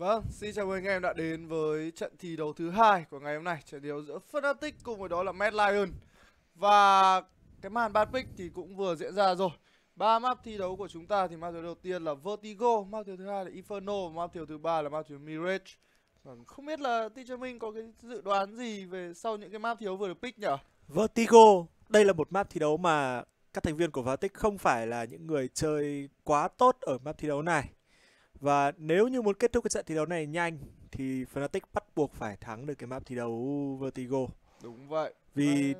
Vâng, xin chào mừng anh em đã đến với trận thi đấu thứ hai của ngày hôm nay, trận thi đấu giữa Fnatic cùng với đó là Mad Lion. Và cái màn ban pick thì cũng vừa diễn ra rồi. 3 map thi đấu của chúng ta thì map thi đấu đầu tiên là Vertigo, map thi đấu thứ hai là Inferno, map thi đấu thứ ba là map thi đấu Mirage. Không biết là Teacher Minh có cái dự đoán gì về sau những cái map thi đấu vừa được pick nhỉ? Vertigo, đây là một map thi đấu mà các thành viên của Fnatic không phải là những người chơi quá tốt ở map thi đấu này. Và nếu như muốn kết thúc cái trận thi đấu này nhanh thì Fnatic bắt buộc phải thắng được cái map thi đấu Vertigo. Đúng vậy. Vì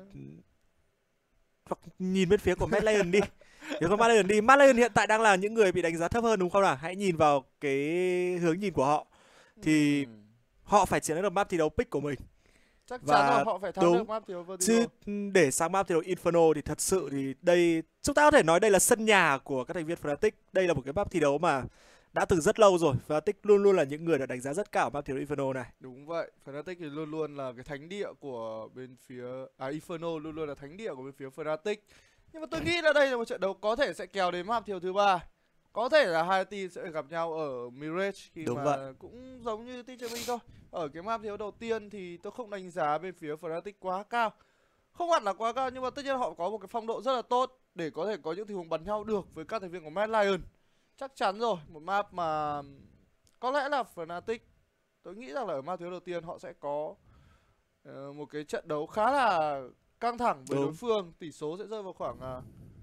hoặc nhìn bên phía của Mad Lion đi. Nếu có Mad Lion đi, Mad Lion hiện tại đang là những người bị đánh giá thấp hơn đúng không nào? Hãy nhìn vào cái hướng nhìn của họ. Thì họ phải chiến được map thi đấu pick của mình. Chắc chắn rồi, họ phải thắng được map thi đấu Vertigo. Chứ để sang map thi đấu Inferno thì thật sự thì đây, chúng ta có thể nói đây là sân nhà của các thành viên Fnatic. Đây là một cái map thi đấu mà đã từ rất lâu rồi. Fnatic luôn luôn là những người đã đánh giá rất cao ở map thi đấu Inferno này. Đúng vậy, Fnatic thì luôn luôn là cái thánh địa của bên phía Inferno luôn luôn là thánh địa của bên phía Fnatic. Nhưng mà tôi nghĩ là đây là một trận đấu có thể sẽ kéo đến map thi đấu thứ ba. Có thể là hai team sẽ gặp nhau ở Mirage khi Đúng mà vậy. cũng giống như Teacher Minh thôi. Ở cái map thi đấu đầu tiên thì tôi không đánh giá bên phía Fnatic quá cao. Không hẳn là quá cao nhưng mà tất nhiên họ có một cái phong độ rất là tốt để có thể có những tình huống bắn nhau được với các thành viên của Mad Lion. Chắc chắn rồi, một map mà có lẽ là Fnatic, tôi nghĩ rằng là ở map thi đấu đầu tiên họ sẽ có một cái trận đấu khá là căng thẳng với đối phương. Tỷ số sẽ rơi vào khoảng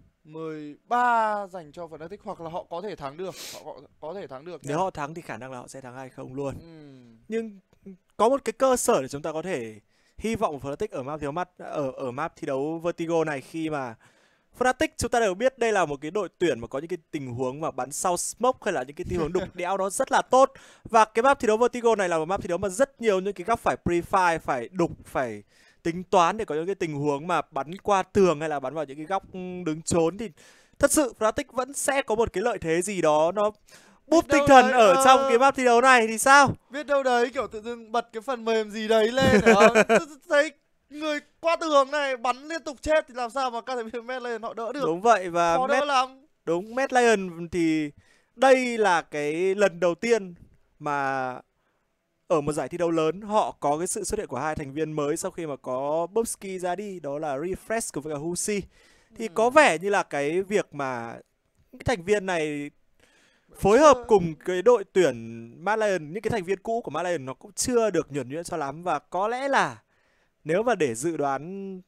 13 dành cho Fnatic, hoặc là họ có thể thắng được. Họ có thể thắng được. Nếu họ thắng thì khả năng là họ sẽ thắng 2-0 luôn. Nhưng có một cái cơ sở để chúng ta có thể hy vọng Fnatic ở map thi đấu Vertigo này, khi mà Fnatic chúng ta đều biết đây là một cái đội tuyển mà có những cái tình huống mà bắn sau smoke hay là những cái tình huống đục đẽo nó rất là tốt. Và cái map thi đấu Vertigo này là một map thi đấu mà rất nhiều những cái góc phải pre-fire, phải đục, phải tính toán để có những cái tình huống mà bắn qua tường hay là bắn vào những cái góc đứng trốn. Thì thật sự Fnatic vẫn sẽ có một cái lợi thế gì đó nó búp tinh thần đấy, ở trong cái map thi đấu này thì sao? Biết đâu đấy kiểu tự dưng bật cái phần mềm gì đấy lên thấy người qua tường này bắn liên tục chết thì làm sao mà các thành viên Mad Lion họ đỡ được. Đúng vậy, và khó đỡ lắm. Đúng, Mad Lion thì đây là cái lần đầu tiên mà ở một giải thi đấu lớn họ có cái sự xuất hiện của hai thành viên mới sau khi mà có Bobsky ra đi, đó là Refresh cùng với cả Husi. Thì có vẻ như là cái việc mà cái thành viên này phối hợp cùng cái đội tuyển Mad Lion, những cái thành viên cũ của Mad Lion nó cũng chưa được nhuần nhuyễn cho lắm. Và có lẽ là nếu mà để dự đoán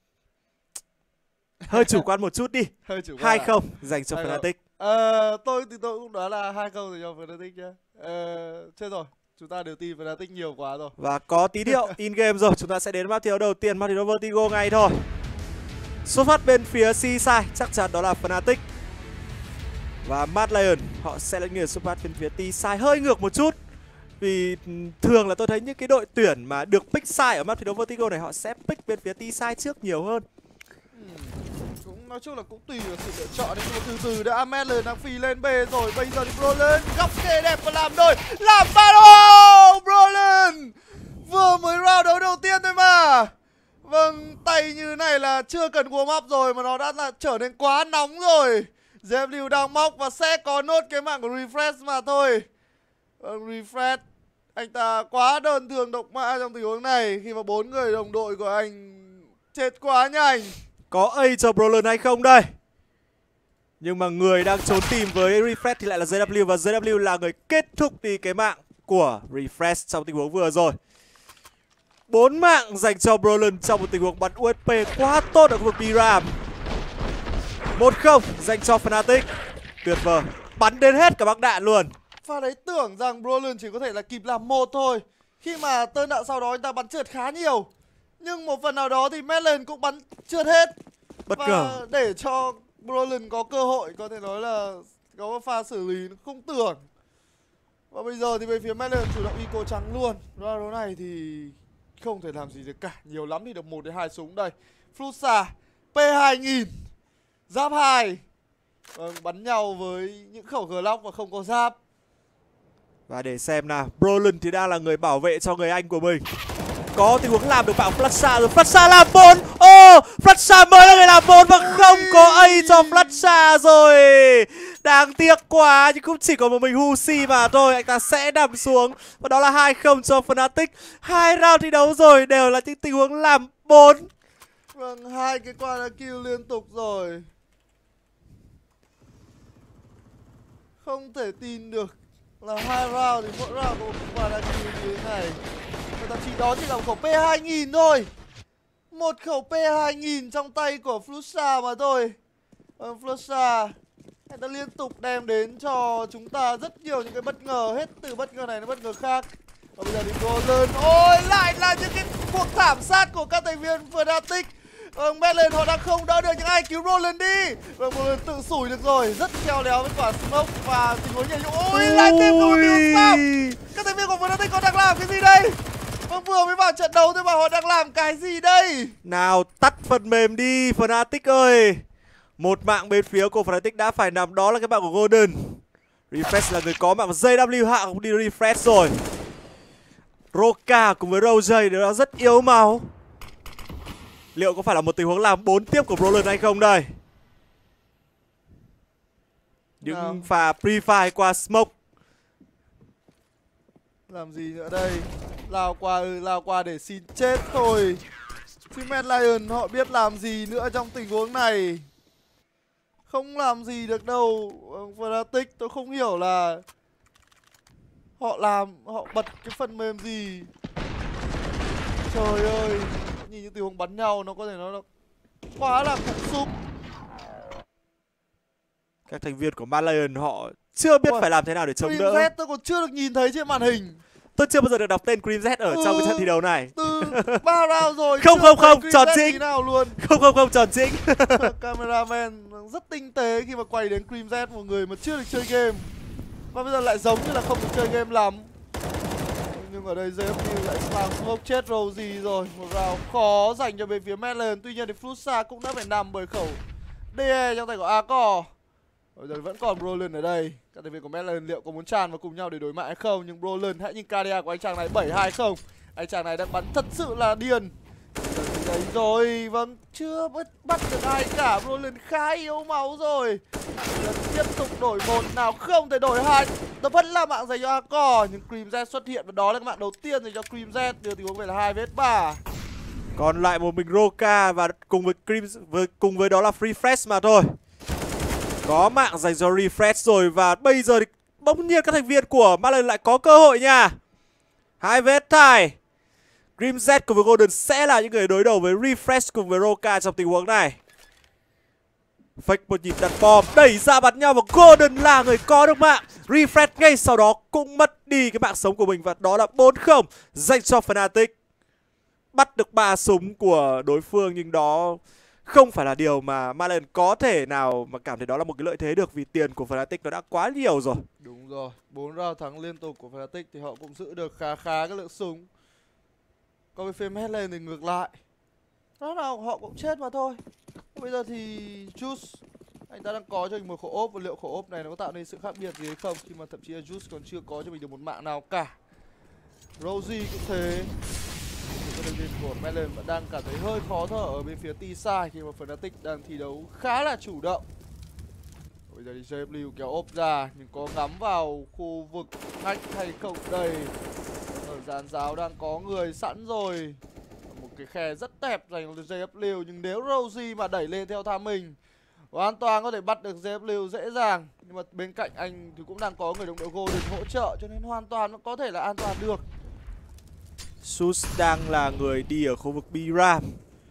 hơi chủ quan một chút đi, 2-0 dành cho Fnatic. Tôi cũng đoán là 2-0 dành cho Fnatic nhá. Chết rồi, chúng ta đều tin Fnatic nhiều quá rồi. Và có tín hiệu in game rồi, chúng ta sẽ đến map thi đấu đầu tiên, map thi đấu Vertigo ngay thôi. Xuất phát bên phía Seaside chắc chắn đó là Fnatic. Và Mad Lion họ sẽ là người xuất phát bên phía T-side, hơi ngược một chút. Vì thường là tôi thấy những cái đội tuyển mà được pick side ở map thi đấu Vertigo này họ sẽ pick bên phía T-side trước nhiều hơn. Cũng nói chung là cũng tùy vào sự lựa chọn đấy, nhưng mà từ từ đã. Mad Lion đang phi lên B rồi, bây giờ thì Brolin góc kê đẹp và làm đôi, làm battle. Brolin vừa mới round đấu đầu tiên thôi mà. Vâng, tay như này là chưa cần warm up rồi mà nó đã là trở nên quá nóng rồi. JW đang móc và sẽ có nốt cái mạng của Refresh mà thôi. Refresh, anh ta quá đơn thương độc mã trong tình huống này khi mà 4 người đồng đội của anh chết quá nhanh. Có A cho Brolin hay không đây? Nhưng mà người đang trốn tìm với Refresh thì lại là JW, và JW là người kết thúc đi cái mạng của Refresh trong tình huống vừa rồi. 4 mạng dành cho Brolin trong một tình huống bắn USP quá tốt ở khu vực B-Ram. 1-0 dành cho Fnatic. Tuyệt vời, bắn đến hết cả băng đạn luôn. Pha đấy tưởng rằng Brolin chỉ có thể là kịp làm một thôi, khi mà tên đạn sau đó anh ta bắn trượt khá nhiều. Nhưng một phần nào đó thì Mad Lion cũng bắn trượt hết. Bất ngờ. Để cho Brolin có cơ hội, có thể nói là có một pha xử lý không tưởng. Và bây giờ thì bên phía Mad Lion chủ động eco trắng luôn. Round đấu này thì không thể làm gì được cả. Nhiều lắm thì được 1 đến 2 súng đây. Flusa P2000 giáp 2. Bắn nhau với những khẩu Glock và không có giáp. Và để xem nào, Brolin thì đang là người bảo vệ cho người anh của mình. Có tình huống làm được bảng Flasha rồi, Flasha làm 4. Flasha mới là người làm 4 và không có A cho Flasha rồi. Đáng tiếc quá, nhưng cũng chỉ có một mình Husi mà thôi. Anh ta sẽ nằm xuống. Và đó là 2-0 cho Fnatic. 2 round thi đấu rồi, đều là những tình huống làm 4. Vâng, 2 cái quả là kill liên tục rồi. Không thể tin được là 2 round thì mỗi round có một quả là kill như thế này. Và thậm chí đó chỉ là một khẩu P2000 thôi. Một khẩu P2000 trong tay của Fluxa mà thôi. Fluxa người ta liên tục đem đến cho chúng ta rất nhiều những cái bất ngờ, hết từ bất ngờ này đến bất ngờ khác. Và bây giờ thì Roland, ôi lại là những cái cuộc thảm sát của các thành viên Fnatic. Medlin họ đang không đỡ được, những ai cứu Roland đi. Và Roland tự sủi được rồi, rất khéo léo với quả smoke và tình huống nhảy nhũ. Ôi lại thêm một điều sao? Các thành viên của Fnatic họ đang làm cái gì đây? Vâng, vừa mới vào trận đấu thôi mà họ đang làm cái gì đây? Nào tắt phần mềm đi Fnatic ơi. Một mạng bên phía của Fnatic đã phải nằm, đó là cái mạng của Golden. Refresh là người có mạng JW hạ cũng đi refresh rồi. Roka cùng với Rojay đều đã rất yếu máu. Liệu có phải là một tình huống làm 4 tiếp của Brolin hay không đây? Những pha pre-fire qua smoke. Làm gì nữa đây? Lao qua để xin chết thôi. Chứ Mad Lion họ biết làm gì nữa trong tình huống này. Không làm gì được đâu. Fnatic tôi không hiểu là họ bật cái phần mềm gì. Trời ơi, nhìn những tình huống bắn nhau nó có thể nói là quá là cục súp. Các thành viên của Mad Lion họ chưa biết phải làm thế nào để chống đỡ. Cream Z tôi còn chưa được nhìn thấy trên màn hình. Tôi chưa bao giờ được đọc tên Cream Z ở trong cái trận thi đấu này. Từ 3 round rồi. Không, tròn chính. Nào luôn. Không, tròn chính. Cameraman rất tinh tế khi mà quay đến Cream Z, một người mà chưa được chơi game. Và bây giờ lại giống như là không được chơi game lắm. Nhưng ở đây JFU lại spam smoke chết Rosie rồi. Một round khó dành cho bên phía Medlin. Tuy nhiên thì Fluxa cũng đã phải nằm bởi khẩu DE trong tay của Acor. Bây giờ vẫn còn Brolin ở đây. Các thành viên của Medlin liệu có muốn tràn vào cùng nhau để đối mặt hay không? Nhưng Brolin, hãy nhìn KDA của anh chàng này 7-2-0. Anh chàng này đang bắn thật sự là điên. Đấy rồi, vâng, chưa bắt được ai cả. Brolin khá yếu máu rồi. Tiếp tục đổi một, nào không thể đổi hai. Đó vẫn là mạng dành cho Acor. Nhưng Cream Z xuất hiện và đó là cái mạng đầu tiên dành cho Cream Z. Đưa tình huống về là 2vs3. Còn lại một mình Roka và cùng với đó là Free Fresh mà thôi. Có mạng dành cho Refresh rồi. Và bây giờ thì bỗng nhiên các thành viên của Marlon lại có cơ hội nha. 2vs2. Grim Z cùng với Golden sẽ là những người đối đầu với Refresh cùng với Roka trong tình huống này. Fake một nhịp đặt bom, đẩy ra bắn nhau và Golden là người có được mạng. Refresh ngay sau đó cũng mất đi cái mạng sống của mình. Và đó là 4-0 dành cho Fnatic. Bắt được 3 súng của đối phương, nhưng đó không phải là điều mà Marlon có thể nào mà cảm thấy đó là một cái lợi thế được, vì tiền của Fnatic nó đã quá nhiều rồi. Đúng rồi, 4 round thắng liên tục của Fnatic thì họ cũng giữ được khá cái lượng súng. Còn với phía Medlin thì ngược lại, lúc nào họ cũng chết mà thôi. Bây giờ thì Juice, anh ta đang có cho mình một khẩu ốp, và liệu khẩu ốp này nó có tạo nên sự khác biệt gì hay không, khi mà thậm chí là Juice còn chưa có cho mình được một mạng nào cả. Rosie cũng thế. Các thành viên của Medlin vẫn đang cảm thấy hơi khó thở ở bên phía T-Side khi mà Fnatic đang thi đấu khá là chủ động. Bây giờ thì JW kéo ốp ra, nhưng có ngắm vào khu vực ngách hay không đây. Ở dàn giáo đang có người sẵn rồi. Một cái khe rất đẹp dành cho JW, nhưng nếu Rosie mà đẩy lên theo tham mình, hoàn toàn có thể bắt được JW dễ dàng. Nhưng mà bên cạnh anh thì cũng đang có người đồng đội Golden hỗ trợ, cho nên hoàn toàn nó có thể là an toàn được. Sus đang là người đi ở khu vực B-Ram.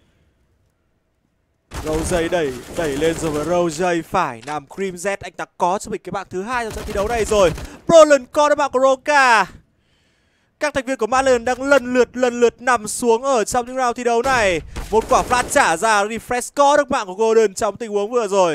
Rojay đẩy lên rồi, và Rojay phải nằm. Cream Z anh ta có cho mình cái mạng thứ hai trong trận thi đấu này rồi. Brolin có được mạng của Roka. Các thành viên của Marlon đang lần lượt nằm xuống ở trong những round thi đấu này. Một quả flash trả ra, Refresh có được mạng của Golden trong tình huống vừa rồi.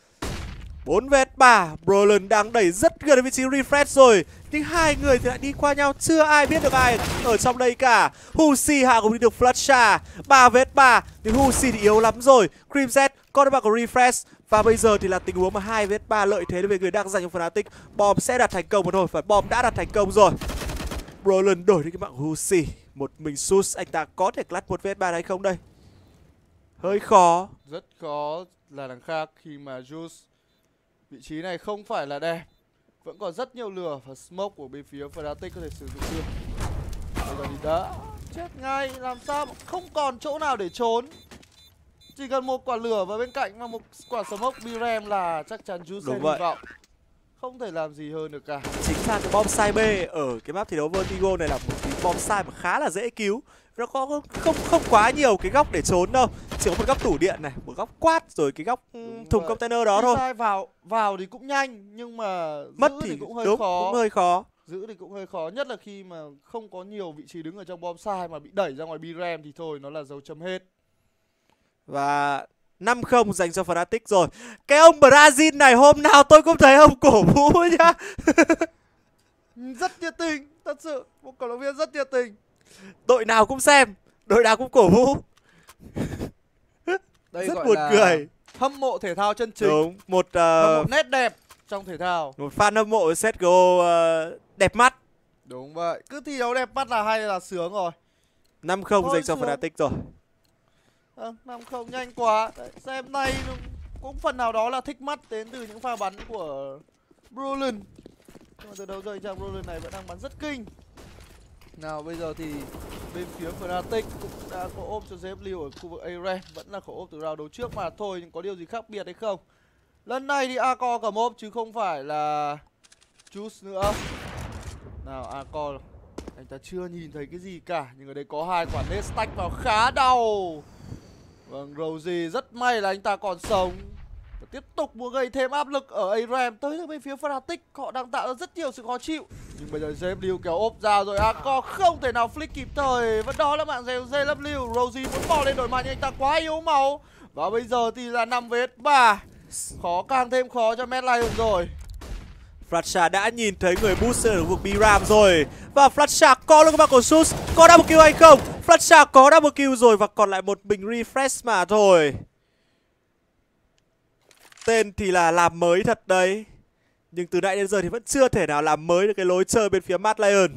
4vs3, Brolin đang đẩy rất gần đến vị trí Refresh rồi, nhưng hai người thì lại đi qua nhau, chưa ai biết được ai ở trong đây cả. Husi hạ cũng đi được Flasha. 3vs3, nhưng Husi thì yếu lắm rồi. Cream Z có được mạng của Refresh. Và bây giờ thì là tình huống mà 2vs3 lợi thế về người đang dành cho Fnatic. Bom sẽ đặt thành công mà thôi, và bom đã đặt thành công rồi. Brolin đổi đi cái mạng Husi. Một mình Sus, anh ta có thể clutch 1vs3 hay không đây? Hơi khó. Rất khó là đằng khác khi mà Juice bị Vị trí này không phải là đẹp, vẫn còn rất nhiều lửa và smoke của bên phía Fnatic có thể sử dụng được. Bây giờ thì đã chết ngay, làm sao không còn chỗ nào để trốn. Chỉ cần một quả lửa và bên cạnh là một quả smoke BRAM là chắc chắn Juice sẽ hy vọng. Không thể làm gì hơn được cả. Chính ra cái bom sai B ở cái map thi đấu Vertigo này là một cái bom sai mà khá là dễ cứu. Nó có không quá nhiều cái góc để trốn đâu. Chỉ có một góc tủ điện này, một góc quát rồi cái góc thùng container đó thôi. Sai vào thì cũng nhanh nhưng mà mất giữ thì cũng hơi đúng, khó. Cũng hơi khó. Giữ thì cũng hơi khó, nhất là khi mà không có nhiều vị trí đứng ở trong bom sai mà bị đẩy ra ngoài BRAM thì thôi, nó là dấu chấm hết. Và 5-0 dành cho Fnatic rồi. Cái ông Brazil này hôm nào tôi cũng thấy ông cổ vũ nhá. Rất nhiệt tình, thật sự, một cổ động viên rất nhiệt tình. Đội nào cũng xem, đội nào cũng cổ vũ. Đây rất gọi buồn là cười. Hâm mộ thể thao chân chính. Đúng, một hâm mộ nét đẹp trong thể thao. Một fan hâm mộ CSGO đẹp mắt. Đúng vậy, cứ thi đấu đẹp mắt là hay là sướng rồi. 5-0 dành cho Fnatic rồi. 5-0 nhanh quá. Đấy, xem này cũng phần nào đó là thích mắt đến từ những pha bắn của Brolin. Nhưng mà từ đầu giờ chàng Brolin này vẫn đang bắn rất kinh. Nào bây giờ thì bên phía Fnatic cũng đã có ôm cho ZW ở khu vực A-Ren. Vẫn là khẩu ôm từ round đấu trước mà thôi, nhưng có điều gì khác biệt hay không? Lần này thì Arco cầm ôm chứ không phải là Juice nữa. Nào Arco, anh ta chưa nhìn thấy cái gì cả, nhưng ở đây có hai quả nade stack vào khá đau. Vâng, Rosie rất may là anh ta còn sống. Và tiếp tục muốn gây thêm áp lực ở A-Ram tới từ bên phía Fnatic. Họ đang tạo ra rất nhiều sự khó chịu. Nhưng bây giờ ZW kéo ốp ra rồi, Arco không thể nào flick kịp thời. Vẫn đó là mạng ZW. Rosie muốn bỏ lên đổi mạng nhưng anh ta quá yếu máu. Và bây giờ thì là 5v3. Khó, càng thêm khó cho Mad Lion rồi. Flasha đã nhìn thấy người booster ở vực BRAM rồi. Và Flasha có luôn các bạn của Sus. Có double kill hay không? Flasha có double kill rồi và còn lại một bình refresh mà thôi. Tên thì là làm mới thật đấy, nhưng từ nãy đến giờ thì vẫn chưa thể nào làm mới được cái lối chơi bên phía Mad Lion.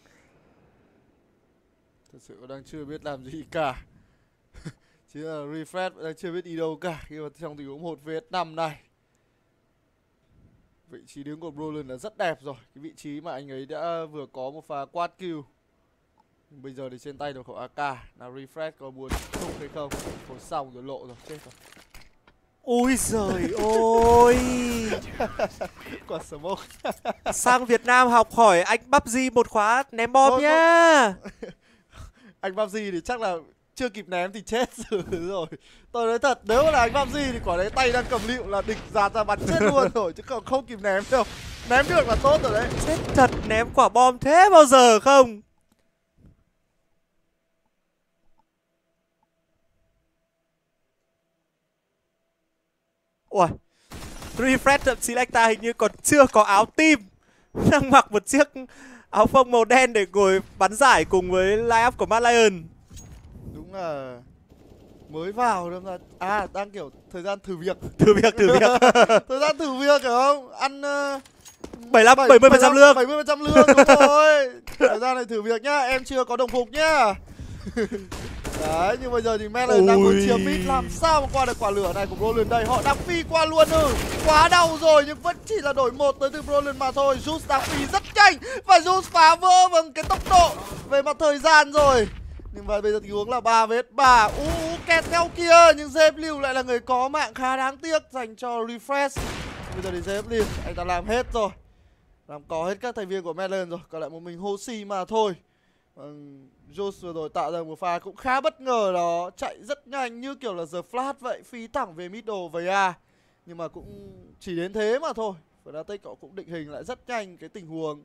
Thật sự đang chưa biết làm gì cả. Chỉ là refresh đang chưa biết đi đâu cả khi mà trong tình huống 1v5 này. Vị trí đứng của Brolin là rất đẹp rồi. Cái vị trí mà anh ấy đã vừa có một pha quad kill. Nhưng bây giờ thì trên tay được khẩu AK. Nào refresh có muốn không hay không? Thôi xong rồi, lộ rồi, chết rồi. Ôi giời ơi. Quả smoke. Sang Việt Nam học hỏi anh PUBG một khóa ném bom nhá. Anh PUBG thì chắc là chưa kịp ném thì chết rồi. Tôi nói thật, nếu là anh PUBG thì quả đấy tay đang cầm lựu là địch dạt ra bắn chết luôn rồi, chứ còn không kịp ném đâu. Ném được là tốt rồi đấy. Chết thật, ném quả bom thế bao giờ không? Ui, refresh thậm chí là anh ta hình như còn chưa có áo team, đang mặc một chiếc áo phông màu đen để ngồi bắn giải cùng với line-up của Mad Lion. Đúng là mới vào đâm ra đang kiểu thời gian thử việc. Thử việc. Thời gian thử việc hiểu không? Ăn 70% lương. 70% lương đúng rồi. Thời gian này thử việc nhá, em chưa có đồng phục nhá. Đấy, nhưng bây giờ thì Melon đang muốn chiếm mid, làm sao mà qua được quả lửa này của Brolin đây. Họ đang phi qua luôn quá đau rồi nhưng vẫn chỉ là đổi một tới từ Brolin mà thôi. Juice đang phi rất nhanh và Juice phá vỡ bằng cái tốc độ về mặt thời gian rồi. Nhưng mà bây giờ tình huống là 3v3. Kẹt theo kia nhưng ZW lại là người có mạng khá đáng tiếc dành cho refresh. Bây giờ thì ZW anh ta làm hết rồi, làm có hết các thành viên của Melon rồi, còn lại một mình Hoshi mà thôi. Juice vừa rồi tạo ra một pha cũng khá bất ngờ đó, chạy rất nhanh như kiểu là The Flash vậy, phi thẳng về middle với A. Nhưng mà cũng chỉ đến thế mà thôi. Fnatic họ cũng định hình lại rất nhanh cái tình huống.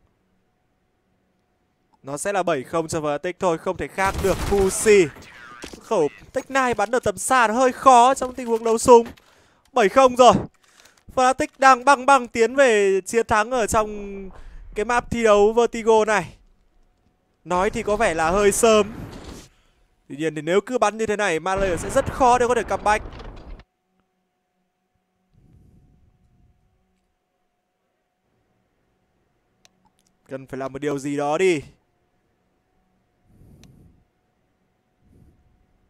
Nó sẽ là 7-0 cho Fnatic thôi, không thể khác được. Fusi khẩu Tech9 bắn ở tầm xa nó hơi khó trong tình huống đấu súng. 7-0 rồi. Fnatic đang băng tiến về chiến thắng ở trong cái map thi đấu Vertigo này. Nói thì có vẻ là hơi sớm. Tuy nhiên thì nếu cứ bắn như thế này, Mad Lion sẽ rất khó để có thể comeback. Cần phải làm một điều gì đó đi.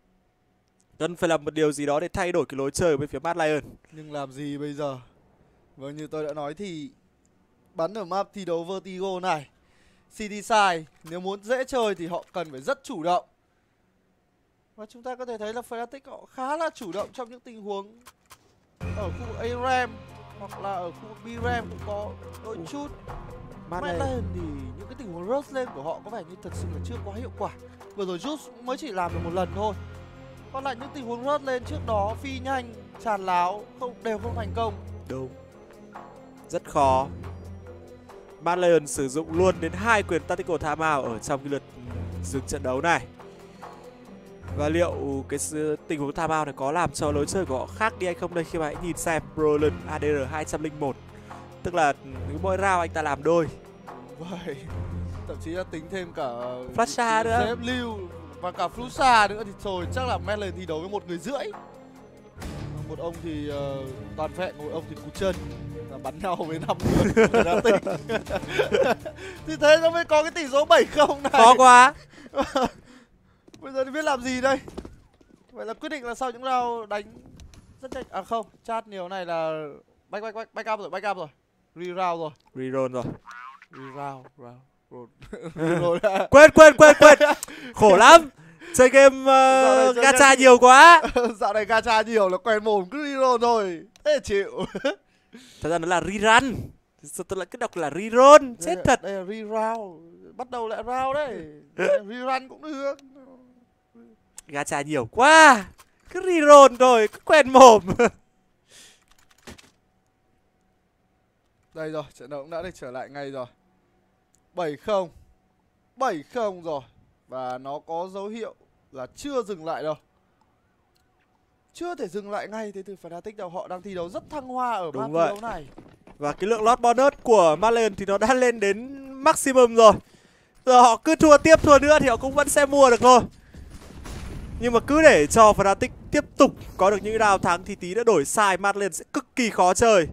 Cần phải làm một điều gì đó để thay đổi cái lối chơi ở bên phía Mad Lion. Nhưng làm gì bây giờ? Vâng, như tôi đã nói thì bắn ở map thi đấu Vertigo này, City Side nếu muốn dễ chơi thì họ cần phải rất chủ động. Và chúng ta có thể thấy là Fnatic họ khá là chủ động trong những tình huống ở khu vực ARAM hoặc là ở khu vực BRAM cũng có đôi chút. Mad Lion thì những cái tình huống rush lên của họ có vẻ như thật sự là chưa quá hiệu quả. Vừa rồi Jus mới chỉ làm được một lần thôi. Còn lại những tình huống rush lên trước đó phi nhanh, tràn láo đều không thành công. Đúng. Rất khó. Mad Lion sử dụng luôn đến 2 quyền tactical timeout ở trong cái lượt dừng trận đấu này. Và liệu cái tình huống timeout này có làm cho lối chơi của họ khác đi hay không đây, khi mà hãy nhìn xem Brolin ADR 201. Tức là mỗi round anh ta làm đôi. Vậy, thậm chí là tính thêm cả Flasha nữa, Dép Lưu và cả Flusha nữa thì thôi chắc là Mad Lion thi đấu với 1,5 người. Một ông thì toàn vẹn, một ông thì cú chân, bắn nhau với 5 người Fnatic. Thì thế nó mới có cái tỷ số 7-0 này. Khó quá. Bây giờ thì biết làm gì đây? Vậy là quyết định là sau những round đánh rất nhanh. À không, chat nhiều này là back up rồi. Re-round rồi. Reroll rồi. Re-round. Quên. Khổ lắm. Chơi game gacha nhiều quá. Dạo này gacha nhiều là quen mồm cứ reroll thôi. Thế chịu. Thật ra nó là rerun. Tôi lại cứ đọc là reroll. Chết thật. Đây là re-round. Bắt đầu lại round đấy. Rerun cũng được. Gacha nhiều quá. Cứ reroll thôi, cứ quen mồm. Đây rồi, trận đấu cũng đã được trở lại ngay rồi. 7-0. 7-0 rồi. Và nó có dấu hiệu là chưa dừng lại đâu. Chưa thể dừng lại ngay. Thế từ Fnatic đâu, họ đang thi đấu rất thăng hoa ở map thi đấu này. Và cái lượng lót bonus của Mad Lion thì nó đã lên đến maximum rồi. Giờ họ cứ thua tiếp thua nữa thì họ cũng vẫn sẽ mua được thôi. Nhưng mà cứ để cho Fnatic tiếp tục có được những round thắng thì tí đã đổi sai, Mad Lion sẽ cực kỳ khó chơi.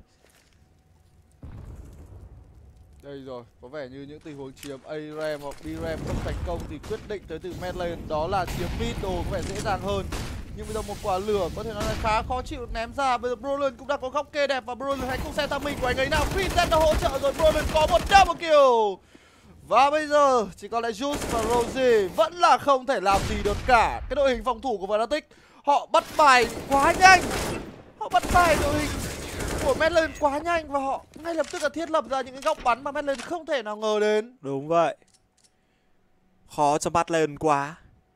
Đây rồi, có vẻ như những tình huống chiếm ARAM hoặc BRAM không thành công thì quyết định tới từ Mad Lion đó là chiếm mid đồ có vẻ dễ dàng hơn. Nhưng bây giờ một quả lửa có thể nói là khá khó chịu ném ra. Bây giờ Brolin cũng đã có góc kê đẹp và Brolin hãy cùng xem tham minh của anh ấy nào. Vincent đã hỗ trợ rồi, Brolin có một double kill. Và bây giờ chỉ còn lại Jus và Rosie vẫn là không thể làm gì được cả. Cái đội hình phòng thủ của Fnatic họ bắt bài quá nhanh. Họ bắt bài đội hình của Mad Lion quá nhanh và họ ngay lập tức là thiết lập ra những cái góc bắn mà Mad Lion không thể nào ngờ đến. Đúng vậy. Khó cho Mad Lion quá.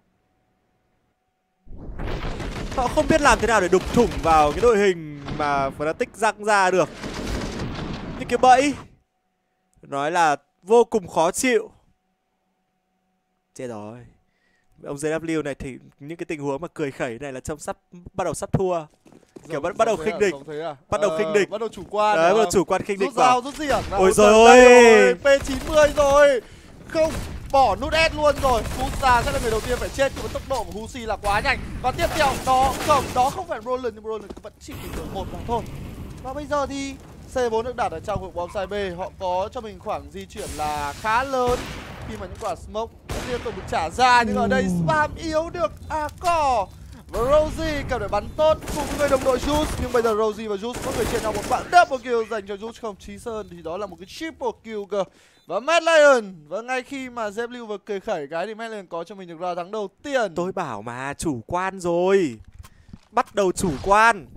Họ không biết làm thế nào để đục thủng vào cái đội hình mà Fnatic răng ra được. Những cái bẫy nói là vô cùng khó chịu. Chết rồi. Ông JW này thì những cái tình huống mà cười khẩy này là trông bắt đầu sắp thua. Kiểu bắt đầu khinh địch. Bắt đầu khinh địch. Bắt đầu chủ quan. Đấy, bắt đầu chủ quan khinh địch vào. Rút diển. Ôi giời ơi. P90 rồi. Không, bỏ nút S luôn rồi. Husa sẽ là người đầu tiên phải chết, nhưng mà tốc độ của Husi là quá nhanh. Và tiếp theo đó không phải Brolin, nhưng Brolin vẫn chỉ kịp được một vòng thôi. Và bây giờ thì C4 được đặt ở trong vực bom side B, họ có cho mình khoảng di chuyển là khá lớn khi mà những quả smoke liên tục được trả ra, nhưng ở đây spam yếu được Cỏ. Và Rosie cần phải bắn tốt cùng với đồng đội Jus, nhưng bây giờ Rosie và Jus có người chia nhau một bạn double kill dành cho Jus, không Chí Sơn thì đó là một cái triple kill cơ. Và Mad Lion, và ngay khi mà Zeplu vừa cười khẩy cái thì Mad Lion có cho mình được round thắng đầu tiên. Tôi bảo mà chủ quan rồi. Bắt đầu chủ quan.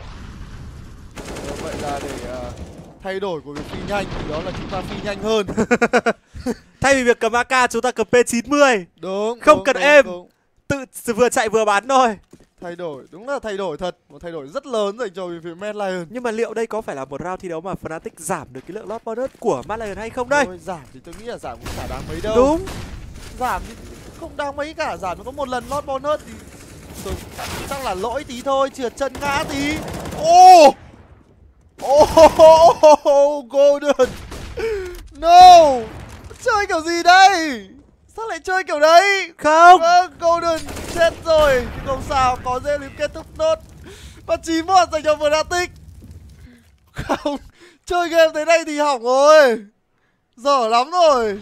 Vậy là để thay đổi của việc phi nhanh thì đó là chúng ta phi nhanh hơn. Thay vì việc cầm AK chúng ta cầm P90. Đúng. Không cần êm. Tự vừa chạy vừa bắn thôi. Thay đổi, đúng là thay đổi thật. Một thay đổi rất lớn dành cho phía Mad Lion. Nhưng mà liệu đây có phải là một round thi đấu mà Fnatic giảm được cái lượng lót bonus của Mad Lion hay không đây? Thôi, giảm thì tôi nghĩ là giảm cũng chả đáng mấy đâu. Đúng. Giảm thì không đáng mấy cả, giảm nó có một lần lót bonus thì tôi chắc là lỗi tí thôi, trượt chân ngã tí. Golden. No. Chơi kiểu gì đây? Sao lại chơi kiểu đấy? Không. Golden chết rồi. Nhưng không sao, có dễ liếm kết thúc tốt. Và 9-1 dành cho Fnatic. Không, chơi game thế này thì hỏng rồi. Dở lắm rồi.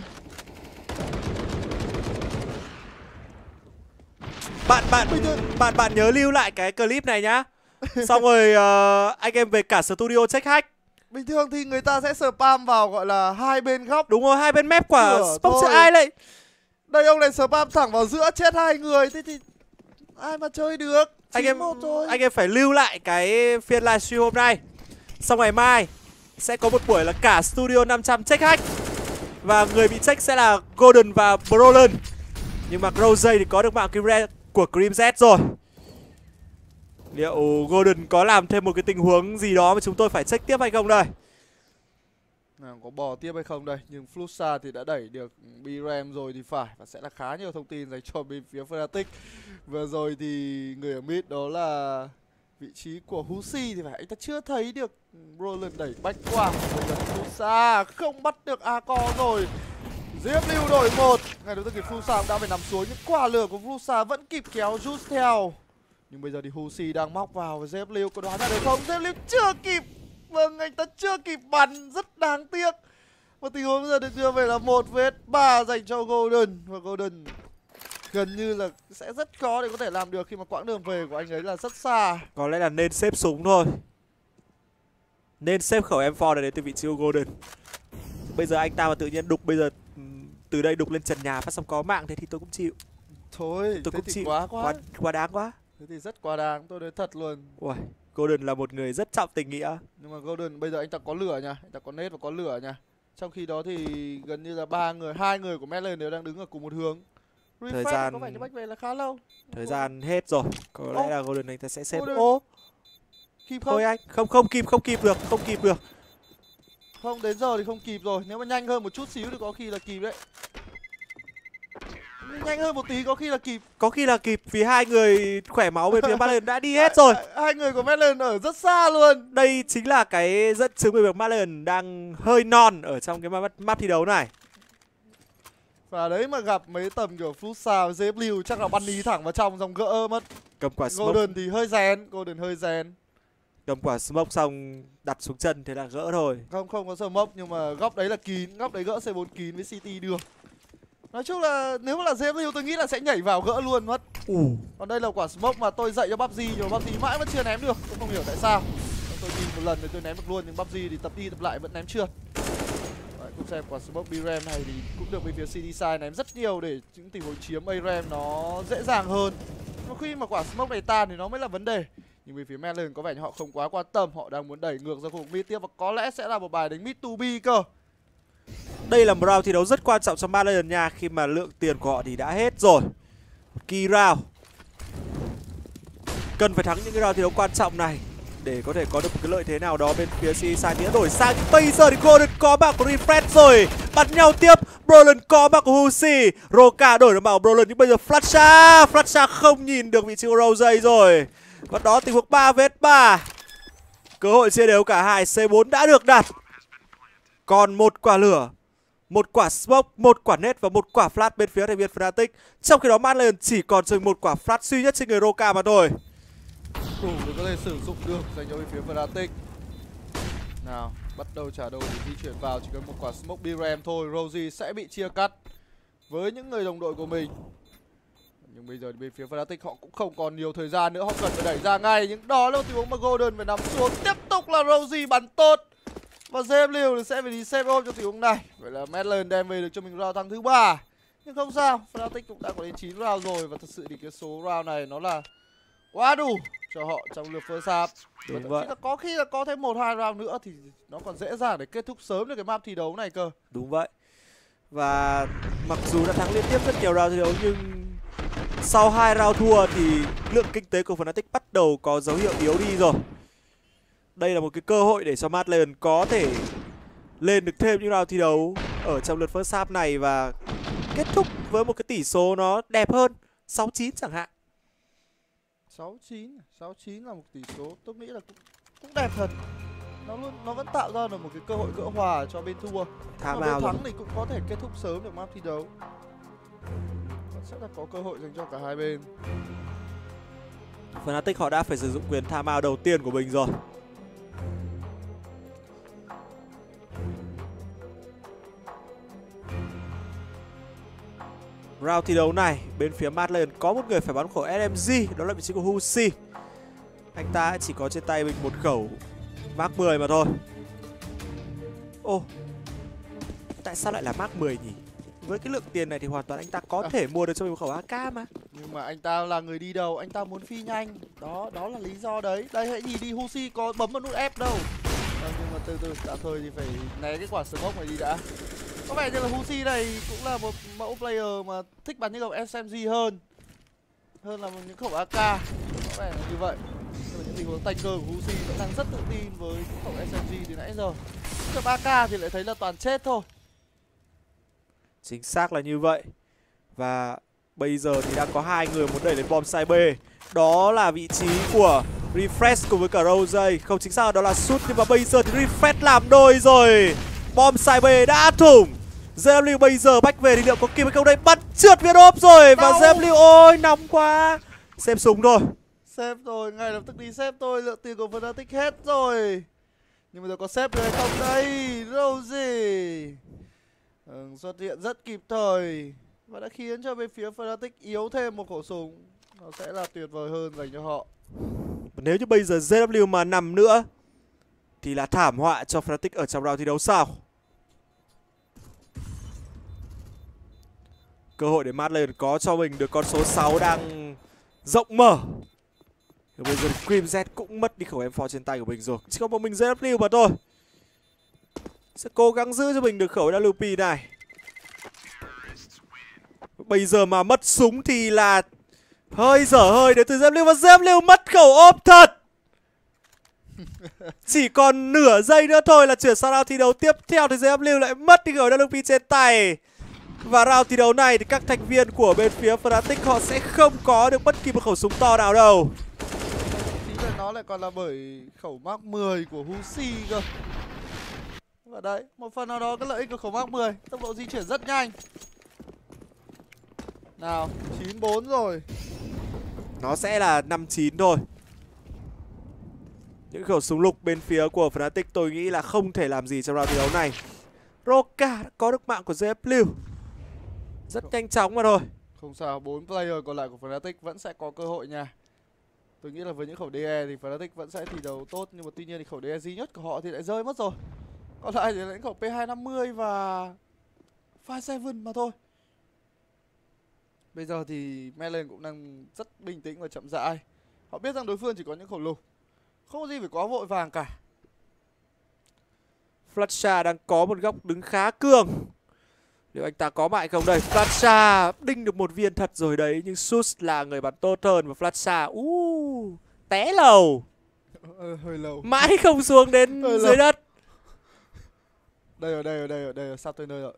Bạn nhớ lưu lại cái clip này nhá. Xong rồi anh em về cả studio check hack. Bình thường thì người ta sẽ spam vào gọi là hai bên góc. Đúng rồi, hai bên mép quả Cửa Smoke thôi. ai lại. Đây ông này spam thẳng vào giữa chết hai người. Thế thì ai mà chơi được. Anh 9-1 thôi. em phải lưu lại cái phiên livestream hôm nay. Sau ngày mai sẽ có một buổi là cả Studio 500 check hack. Và người bị check sẽ là Golden và Brolin. Nhưng mà Rose thì có được mạng của Cream Z rồi. Liệu Golden có làm thêm một cái tình huống gì đó mà chúng tôi phải check tiếp hay không đây? Nào, có bò tiếp hay không đây? Nhưng Fluxa thì đã đẩy được BRAM rồi thì phải. Và sẽ là khá nhiều thông tin dành cho bên phía Fnatic. Vừa rồi thì người ở mid đó là vị trí của Husi thì phải anh ta chưa thấy được Brolin đẩy bách qua. Bây giờ Fluxa không bắt được Arco rồi. Diệp Lưu đổi 1. Ngay đầu tiên thì Fluxa cũng đã phải nằm xuống. Nhưng quả lửa của Fluxa vẫn kịp kéo Just theo. Nhưng bây giờ thì Husi đang móc vào và Diệp Lưu có đoán ra được không? Diệp Lưu chưa kịp. Vâng, anh ta chưa kịp bắn, rất đáng tiếc. Và tình huống bây giờ được đưa về là 1vs3 dành cho Golden. Và Golden gần như là sẽ rất khó để có thể làm được khi mà quãng đường về của anh ấy là rất xa. Có lẽ là nên xếp súng thôi. Nên xếp khẩu M4 này đến từ vị trí của Golden. Bây giờ anh ta mà tự nhiên đục bây giờ từ đây đục lên trần nhà phát xong có mạng thế thì tôi cũng chịu. Thôi, Tôi thế cũng thì chịu. quá Đáng quá. Thế thì rất quá đáng, tôi nói thật luôn. Ui, Golden là một người rất trọng tình nghĩa. Nhưng mà Golden bây giờ anh ta có lửa nha, anh ta có nết và có lửa nha. Trong khi đó thì gần như là hai người của Madland đều đang đứng ở cùng một hướng. Thời gian có vẻ như bách về là khá lâu. Thời gian hết rồi. Có lẽ là Golden anh ta sẽ xếp. Golden. Kịp không? Thôi anh, không kịp được. Không, đến giờ thì không kịp rồi. Nếu mà nhanh hơn một chút xíu thì có khi là kịp đấy. Nhanh hơn một tí có khi là kịp. Vì hai người khỏe máu bên phía Madland đã đi hết rồi. Hai người của Madland ở rất xa luôn. Đây chính là cái dẫn chứng về việc Madland đang hơi non ở trong cái map thi đấu này. Và đấy mà gặp mấy tầm kiểu Fluxa, ZW chắc là bunny thẳng vào trong xong gỡ mất. Cầm quả smoke. Golden thì hơi rén. Cầm quả smoke xong đặt xuống chân thế là gỡ thôi. Không có smoke nhưng mà góc đấy là kín, góc đấy gỡ C4 kín với CT được. Nói chung là nếu mà là ZW tôi nghĩ là sẽ nhảy vào gỡ luôn mất. Còn đây là quả smoke mà tôi dạy cho PUBG nhưng mà PUBG mãi vẫn chưa ném được, tôi không hiểu tại sao. Tôi nhìn một lần thì tôi ném được luôn nhưng PUBG thì tập đi tập lại vẫn ném chưa. Đấy, cũng xem quả smoke BRAM này thì cũng được bên phía CD side ném rất nhiều để những tình huống chiếm ARAM nó dễ dàng hơn. Mà khi mà quả smoke này tan thì nó mới là vấn đề. Nhưng bên phía Madland có vẻ như họ không quá quan tâm, họ đang muốn đẩy ngược ra khu vực mid tiếp và có lẽ sẽ là một bài đánh mid to B cơ. Đây là một round thi đấu rất quan trọng cho Madland nha, khi mà lượng tiền của họ thì đã hết rồi. Key round. Cần phải thắng những cái round thi đấu quan trọng này để có thể có được một cái lợi thế nào đó bên phía CSI nghĩa đổi sang. Bây giờ thì Golden có mạng của Refresh rồi, bắn nhau tiếp. Brolin có mạng của Husi, Roka đổi được mạng của Brolin nhưng bây giờ Flasha không nhìn được vị trí của Rose rồi. Và đó tình huống 3vs3. Cơ hội chia đều cả hai, C4 đã được đặt. Còn một quả lửa, một quả smoke, một quả net và một quả flash bên phía thành viên Fnatic. Trong khi đó Madland chỉ còn dừng một quả flash duy nhất trên người Roka mà thôi. Đủ để có thể sử dụng được dành cho bên phía Fnatic. Nào, bắt đầu trả đầu để di chuyển vào, chỉ cần một quả smoke BRAM thôi, Rosie sẽ bị chia cắt với những người đồng đội của mình. Nhưng bây giờ bên phía Fnatic họ cũng không còn nhiều thời gian nữa, họ cần phải đẩy ra ngay. Nhưng đó là tình huống mà Golden phải nằm xuống. Tiếp tục là Rosie bắn tốt. Và ZW sẽ phải đi save ôm cho tình huống này. Vậy là Madland đem về được cho mình round thắng thứ 3. Nhưng không sao, Fnatic cũng đã có đến 9 round rồi. Và thật sự thì cái số round này nó là quá đủ cho họ trong lượt first half. Đúng vậy. Có khi là có thêm 1-2 round nữa thì nó còn dễ dàng để kết thúc sớm được cái map thi đấu này cơ. Đúng vậy. Và mặc dù đã thắng liên tiếp rất nhiều round thi đấu nhưng sau 2 round thua thì lượng kinh tế của Fnatic bắt đầu có dấu hiệu yếu đi rồi. Đây là một cái cơ hội để cho Madland có thể lên được thêm những round thi đấu ở trong lượt first half này và kết thúc với một cái tỷ số nó đẹp hơn, 6-9 chẳng hạn. 6-9 là một tỷ số tôi nghĩ là cũng đẹp thật. Nó vẫn tạo ra được một cái cơ hội gỡ hòa cho bên thua. Tham bên ao thắng rồi. thì cũng có thể kết thúc sớm được map thi đấu. Vẫn sẽ là có cơ hội dành cho cả hai bên. Fnatic họ đã phải sử dụng quyền time out đầu tiên của mình rồi. Round thi đấu này, bên phía Madland có một người phải bắn khẩu SMG, đó là vị trí của Husi. Anh ta chỉ có trên tay mình một khẩu Mark 10 mà thôi. Ồ, tại sao lại là Mark 10 nhỉ? Với cái lượng tiền này thì hoàn toàn anh ta có thể mua được cho mình một khẩu AK mà. Nhưng mà anh ta là người đi đầu, anh ta muốn phi nhanh. Đó là lý do đấy. Đây hãy nhìn đi, Husi có bấm vào nút F đâu. Nhưng mà từ từ, tạm thời thì phải né cái quả smoke này đi đã. Có vẻ như là Husi này cũng là một mẫu player mà thích bắn những khẩu SMG hơn là những khẩu AK. Có vẻ là như vậy. Nhưng mà những tình huống tanker của Husi vẫn đang rất tự tin với những khẩu SMG từ nãy giờ. Gặp AK thì lại thấy là toàn chết thôi. Chính xác là như vậy. Và bây giờ thì đang có hai người muốn đẩy lên bom side B. Đó là vị trí của Refresh cùng với cả Rose. Không, chính xác đó là Shoot. Nhưng mà bây giờ thì Refresh làm đôi rồi. Bom side B đã thủng. JW bây giờ bách về thì liệu có kịp hay không đây? Bắn trượt viên ốp rồi. Và JW ôi nóng quá. Xem súng rồi. Xếp rồi, ngay lập tức đi xếp thôi. Lượng tiền của Fnatic hết rồi. Nhưng bây giờ có xếp được hay không đây? Rose xuất hiện rất kịp thời và đã khiến cho bên phía Fnatic yếu thêm một khẩu súng. Nó sẽ là tuyệt vời hơn dành cho họ. Nếu như bây giờ JW mà nằm nữa thì là thảm họa cho Fnatic ở trong round thi đấu sau. Cơ hội để Madland có cho mình được con số 6 đang rộng mở. Và bây giờ Cream Z cũng mất đi khẩu M4 trên tay của mình rồi. Chỉ có một mình JW mà thôi. Sẽ cố gắng giữ cho mình được khẩu WP này. Bây giờ mà mất súng thì là hơi dở hơi đến từ JW. Và JW mất khẩu ốp thật. Chỉ còn nửa giây nữa thôi là chuyển sang round thi đấu tiếp theo thì JW lại mất đi khẩu WP trên tay. Và round thi đấu này thì các thành viên của bên phía Fnatic họ sẽ không có được bất kỳ một khẩu súng to nào đâu. Chính là nó lại còn là bởi khẩu Mark 10 của Husi cơ. Và đấy, một phần nào đó cái lợi ích của khẩu Mark 10, tốc độ di chuyển rất nhanh. Nào, 9-4 rồi. Nó sẽ là 5-9 thôi. Những khẩu súng lục bên phía của Fnatic tôi nghĩ là không thể làm gì trong round thi đấu này. Roka đã có được mạng của JW. Rất nhanh chóng mà thôi. Không sao, 4 player còn lại của Fnatic vẫn sẽ có cơ hội nha. Tôi nghĩ là với những khẩu DE thì Fnatic vẫn sẽ thi đấu tốt. Nhưng mà tuy nhiên thì khẩu DE duy nhất của họ thì lại rơi mất rồi. Còn lại thì là những khẩu P250 và Fire 7 mà thôi. Bây giờ thì Madland cũng đang rất bình tĩnh và chậm rãi. Họ biết rằng đối phương chỉ có những khẩu lục, không có gì phải quá vội vàng cả. Flasha đang có một góc đứng khá cường. Liệu anh ta có mại không đây? Flasha đinh được một viên thật rồi đấy. Nhưng Sus là người bắn tốt hơn. Và Flasha té lầu. Hơi lâu. Mãi không xuống đến dưới đất. Đây rồi, sắp tới nơi rồi.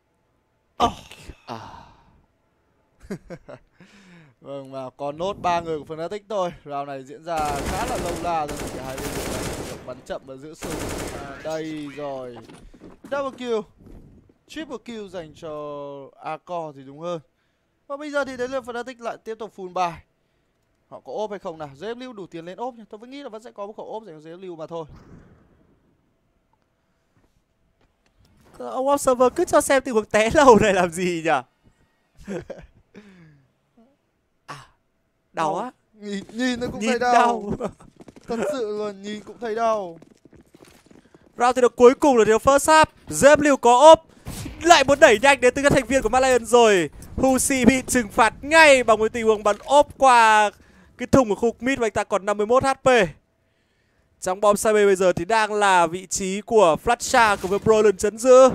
Vâng, và còn nốt 3 người của Fnatic thôi. Round này diễn ra khá là lâu la rồi. Cả hai bên đều bắn chậm và giữ súng. Đây rồi. Double kill. Triple kill dành cho Arco thì đúng hơn. Và bây giờ thì đến lượt Fnatic lại tiếp tục full bài. Họ có ốp hay không nào? JW đủ tiền lên ốp nha. Tôi vẫn nghĩ là vẫn sẽ có một khẩu ốp dành cho JW mà thôi. Ông observer cứ cho xem tình huống té lầu này làm gì nhỉ? Đau á. Nhìn nó cũng thấy đau. Thật sự luôn, nhìn cũng thấy đau. Round thi đấu cuối cùng là điều first half. JW có ốp, lại muốn đẩy nhanh đến từ các thành viên của Madland rồi. Husi bị trừng phạt ngay bằng một tình huống bắn ốp qua cái thùng của khu mid và anh ta còn 51 HP. Trong bom side B bây giờ thì đang là vị trí của Flasha cùng với Brolin chấn giữ.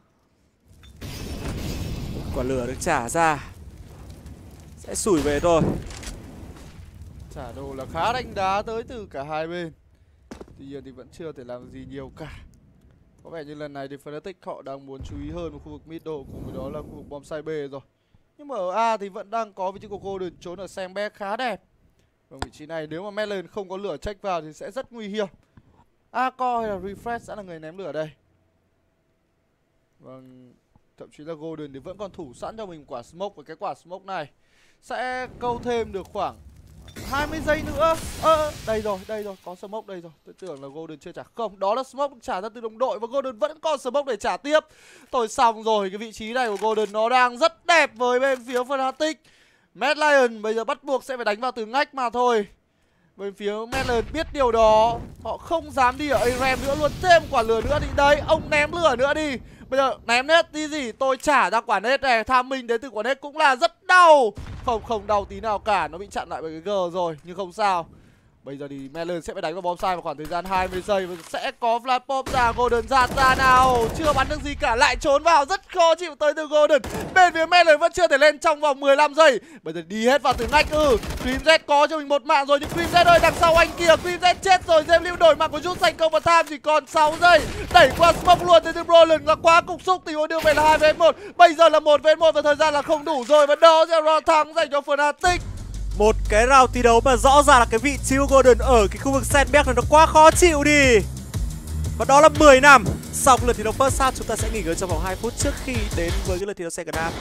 Quả lửa được trả ra, sẽ sủi về thôi. Trả đồ là khá đánh đá tới từ cả hai bên. Tuy nhiên thì vẫn chưa thể làm gì nhiều cả. Có vẻ như lần này thì Fnatic họ đang muốn chú ý hơn vào khu vực middle, cùng với đó là khu vực bom side B rồi. Nhưng mà ở A thì vẫn đang có vị trí của Golden trốn ở Sandbag khá đẹp. Và vị trí này nếu mà Madland không có lửa check vào thì sẽ rất nguy hiểm. Arco hay là Refresh sẽ là người ném lửa đây. Vâng, thậm chí là Golden thì vẫn còn thủ sẵn cho mình quả smoke. Và cái quả smoke này sẽ câu thêm được khoảng 20 giây nữa. Đây rồi, có smoke đây rồi. Tôi tưởng là Golden chưa trả không. Đó là smoke trả ra từ đồng đội và Golden vẫn còn smoke để trả tiếp. Tôi xong rồi, cái vị trí này của Golden nó đang rất đẹp với bên phía Fnatic. Mad Lion bây giờ bắt buộc sẽ phải đánh vào từ ngách mà thôi. Bên phía Medland biết điều đó, họ không dám đi ở ARAM nữa luôn, thêm quả lửa nữa thì đấy, ông ném lửa nữa đi. Bây giờ ném nết đi gì, tôi trả ra quả nết này, tham minh đến từ quả nết cũng là rất đau. Không đau tí nào cả, nó bị chặn lại bởi cái G rồi, nhưng không sao. Bây giờ thì Medland sẽ phải đánh vào bom sai vào khoảng thời gian 20 giây và sẽ có flash pop ra, Golden giạt ra nào, chưa bắn được gì cả, lại trốn vào, rất khó chịu tới từ Golden. Bên phía Medland vẫn chưa thể lên trong vòng 15 giây. Bây giờ đi hết vào từ ngách. Creamz có cho mình một mạng rồi, nhưng Creamz ơi, đằng sau anh kìa, Creamz chết rồi. James Lưu đổi mạng của Jut thành công và Tham chỉ còn 6 giây, đẩy qua smoke luôn tới từ Brolin và quá cục xúc, tình huống đưa về là 2v1. Bây giờ là 1v1 và thời gian là không đủ rồi, và đó sẽ là thắng dành cho Fnatic. Một cái round thi đấu mà rõ ràng là cái vị trí của Golden ở cái khu vực sandbag này nó quá khó chịu đi. Và đó là 10 năm. Sau lượt thi đấu first half chúng ta sẽ nghỉ ngơi trong vòng 2 phút trước khi đến với cái lượt thi đấu second half.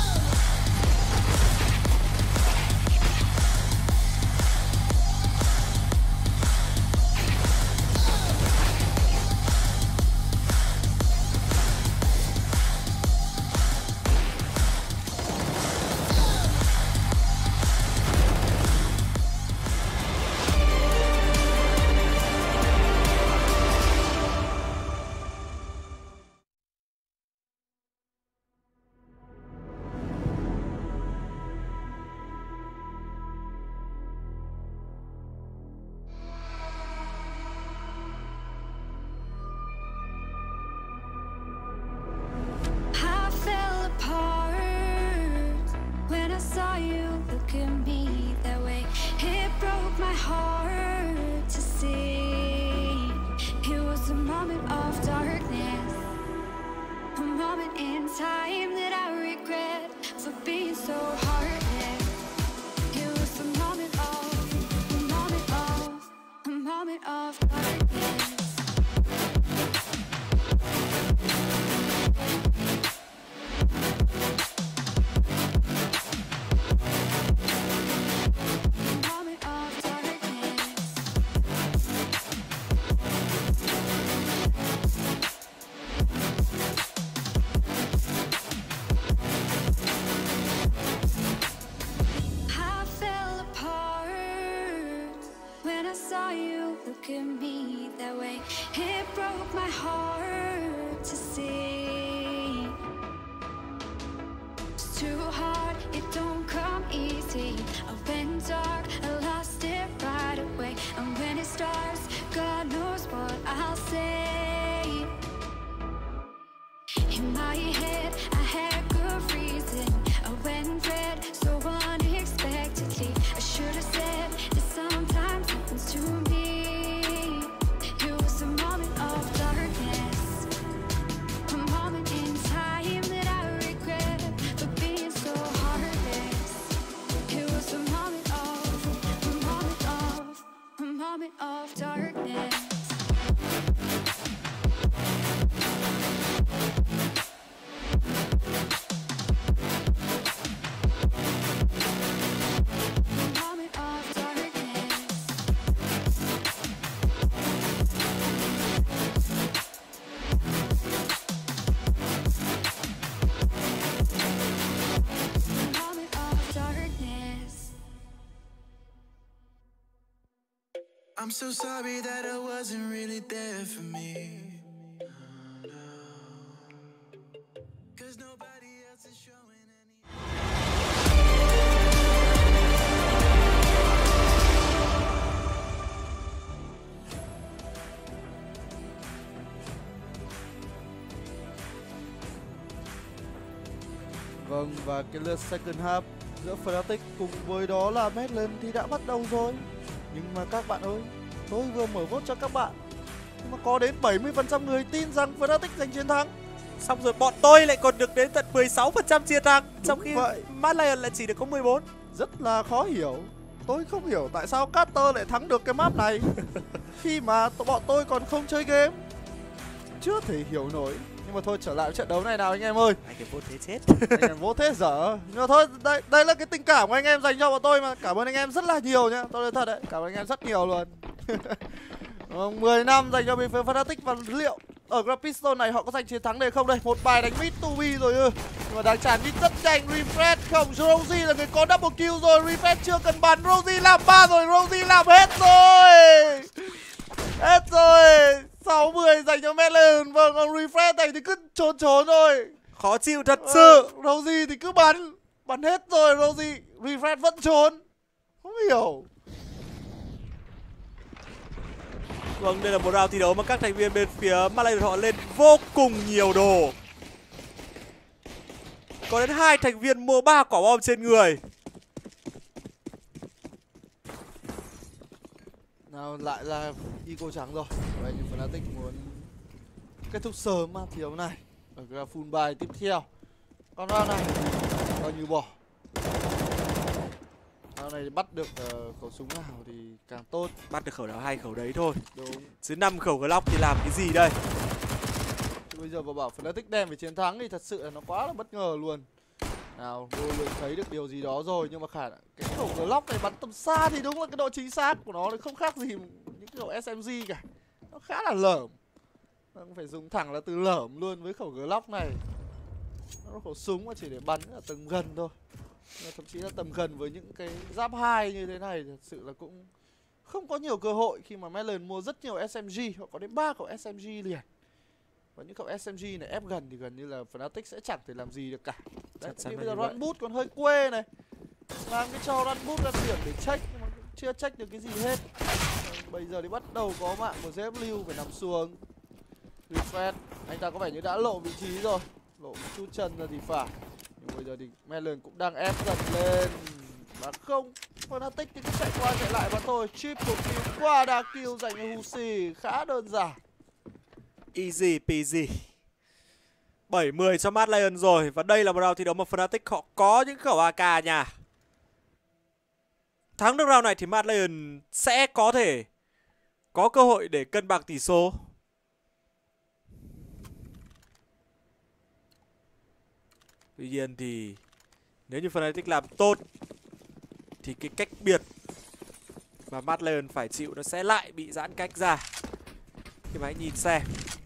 I'm so sorry that I wasn't really there for me. Cause nobody else is showing any. Vâng, và cái lượt second half giữa Fnatic cùng với đó là Medland thì đã bắt đầu rồi. Nhưng mà các bạn ơi, tôi vừa mở vote cho các bạn, nhưng mà có đến 70% người tin rằng Fnatic giành chiến thắng. Xong rồi bọn tôi lại còn được đến tận 16% chiến thắng, trong khi vậy. Mad Lion lại chỉ được có 14. Rất là khó hiểu. Tôi không hiểu tại sao Carter lại thắng được cái map này khi mà bọn tôi còn không chơi game. Chưa thể hiểu nổi. Nhưng mà thôi, trở lại trận đấu này nào anh em ơi. Anh cái vote thế chết. Anh em vote thế dở. Nhưng mà thôi, đây là cái tình cảm của anh em dành cho bọn tôi mà. Cảm ơn anh em rất là nhiều nhá. Tôi nói thật đấy, cảm ơn anh em rất nhiều luôn. 10 năm dành cho bên phía Fnatic, và liệu ở Grand Pistol này họ có giành chiến thắng đây không đây? Một bài đánh mid to B rồi ư. Nhưng mà đang tràn đi rất nhanh. Refresh không, Rosie là người có double kill rồi. Refresh chưa cần bắn, Rosie làm 3 rồi, Rosie làm hết rồi. Hết rồi. 6-10 dành cho Medlion. Vâng, còn Refresh này thì cứ trốn thôi. Khó chịu thật sự. Rosie thì cứ bắn hết rồi. Rosie, Refresh vẫn trốn. Không hiểu. Vâng, đây là một round thi đấu mà các thành viên bên phía Medlion họ lên vô cùng nhiều đồ. Có đến 2 thành viên mua 3 quả bom trên người. Nào lại là Eco trắng rồi. Vậy nhưng Fnatic muốn kết thúc sớm mà thi đấu này ở cái full buy tiếp theo. Còn round này coi như bỏ. Round này bắt được khẩu súng nào thì càng tốt. Bắt được khẩu nào hay khẩu đấy thôi. Đúng. Chứ 5 khẩu Glock thì làm cái gì đây? Chứ bây giờ bảo Fnatic đem về chiến thắng thì thật sự là nó quá là bất ngờ luôn. Nào, vô lượng thấy được điều gì đó rồi, nhưng mà cái khẩu Glock này bắn tầm xa thì đúng là cái độ chính xác của nó không khác gì những cái khẩu SMG cả. Nó khá là lởm. Không phải dùng thẳng là từ lởm luôn với khẩu Glock này. Nó là khẩu súng mà chỉ để bắn ở tầm gần thôi. Thậm chí là tầm gần với những cái giáp 2 như thế này thật sự là cũng không có nhiều cơ hội khi mà Medlion mua rất nhiều SMG. Họ có đến 3 khẩu SMG liền. Và những khẩu SMG này ép gần thì gần như là Fnatic sẽ chẳng thể làm gì được cả. Đấy, bây giờ run boot còn hơi quê này. Mang cái cho run boot ra điểm để check nhưng mà chưa check được cái gì hết. Bây giờ thì bắt đầu có mạng của ZW phải nằm xuống. Refresh, anh ta có vẻ như đã lộ vị trí rồi. Lộ một chút chân ra thì phải. Nhưng bây giờ thì Medlion cũng đang ép dần lên. Và không, Fnatic thì cứ chạy qua chạy lại mà thôi. Triple kill qua đa kill dành cho Husi, khá đơn giản. Easy peasy. 7-10 cho Medlion rồi. Và đây là một round thi đấu mà Fnatic họ có những khẩu AK nha. Thắng được round này thì Medlion sẽ có thể có cơ hội để cân bằng tỷ số. Tuy nhiên thì nếu như Fnatic làm tốt thì cái cách biệt mà Medlion phải chịu nó sẽ lại bị giãn cách ra. Khi mà hãy nhìn xem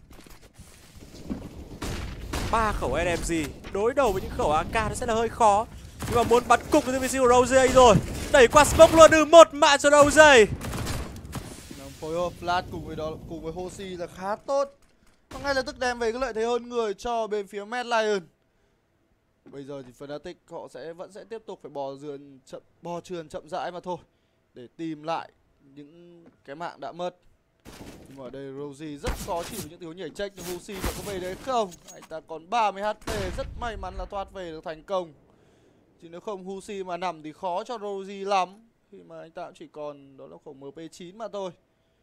3 khẩu SMG đối đầu với những khẩu AK nó sẽ là hơi khó. Nhưng mà muốn bắn cục với VC của Rose rồi. Đẩy qua smoke luôn, được 1 mạng cho Rose. Phối hợp flash cùng với Hoshi là khá tốt. Và ngay lập tức đem về cái lợi thế hơn người cho bên phía Medlion. Bây giờ thì Fnatic họ vẫn sẽ tiếp tục phải bò trườn chậm rãi mà thôi để tìm lại những cái mạng đã mất. Nhưng mà ở đây Rosie rất khó chịu với những tình huống nhảy check, nhưng Hoshi có về đấy không? Anh ta còn 30 HP, rất may mắn là thoát về được thành công. Chứ nếu không Hoshi mà nằm thì khó cho Rosie lắm. Khi mà anh ta cũng chỉ còn đó là khẩu MP9 mà thôi.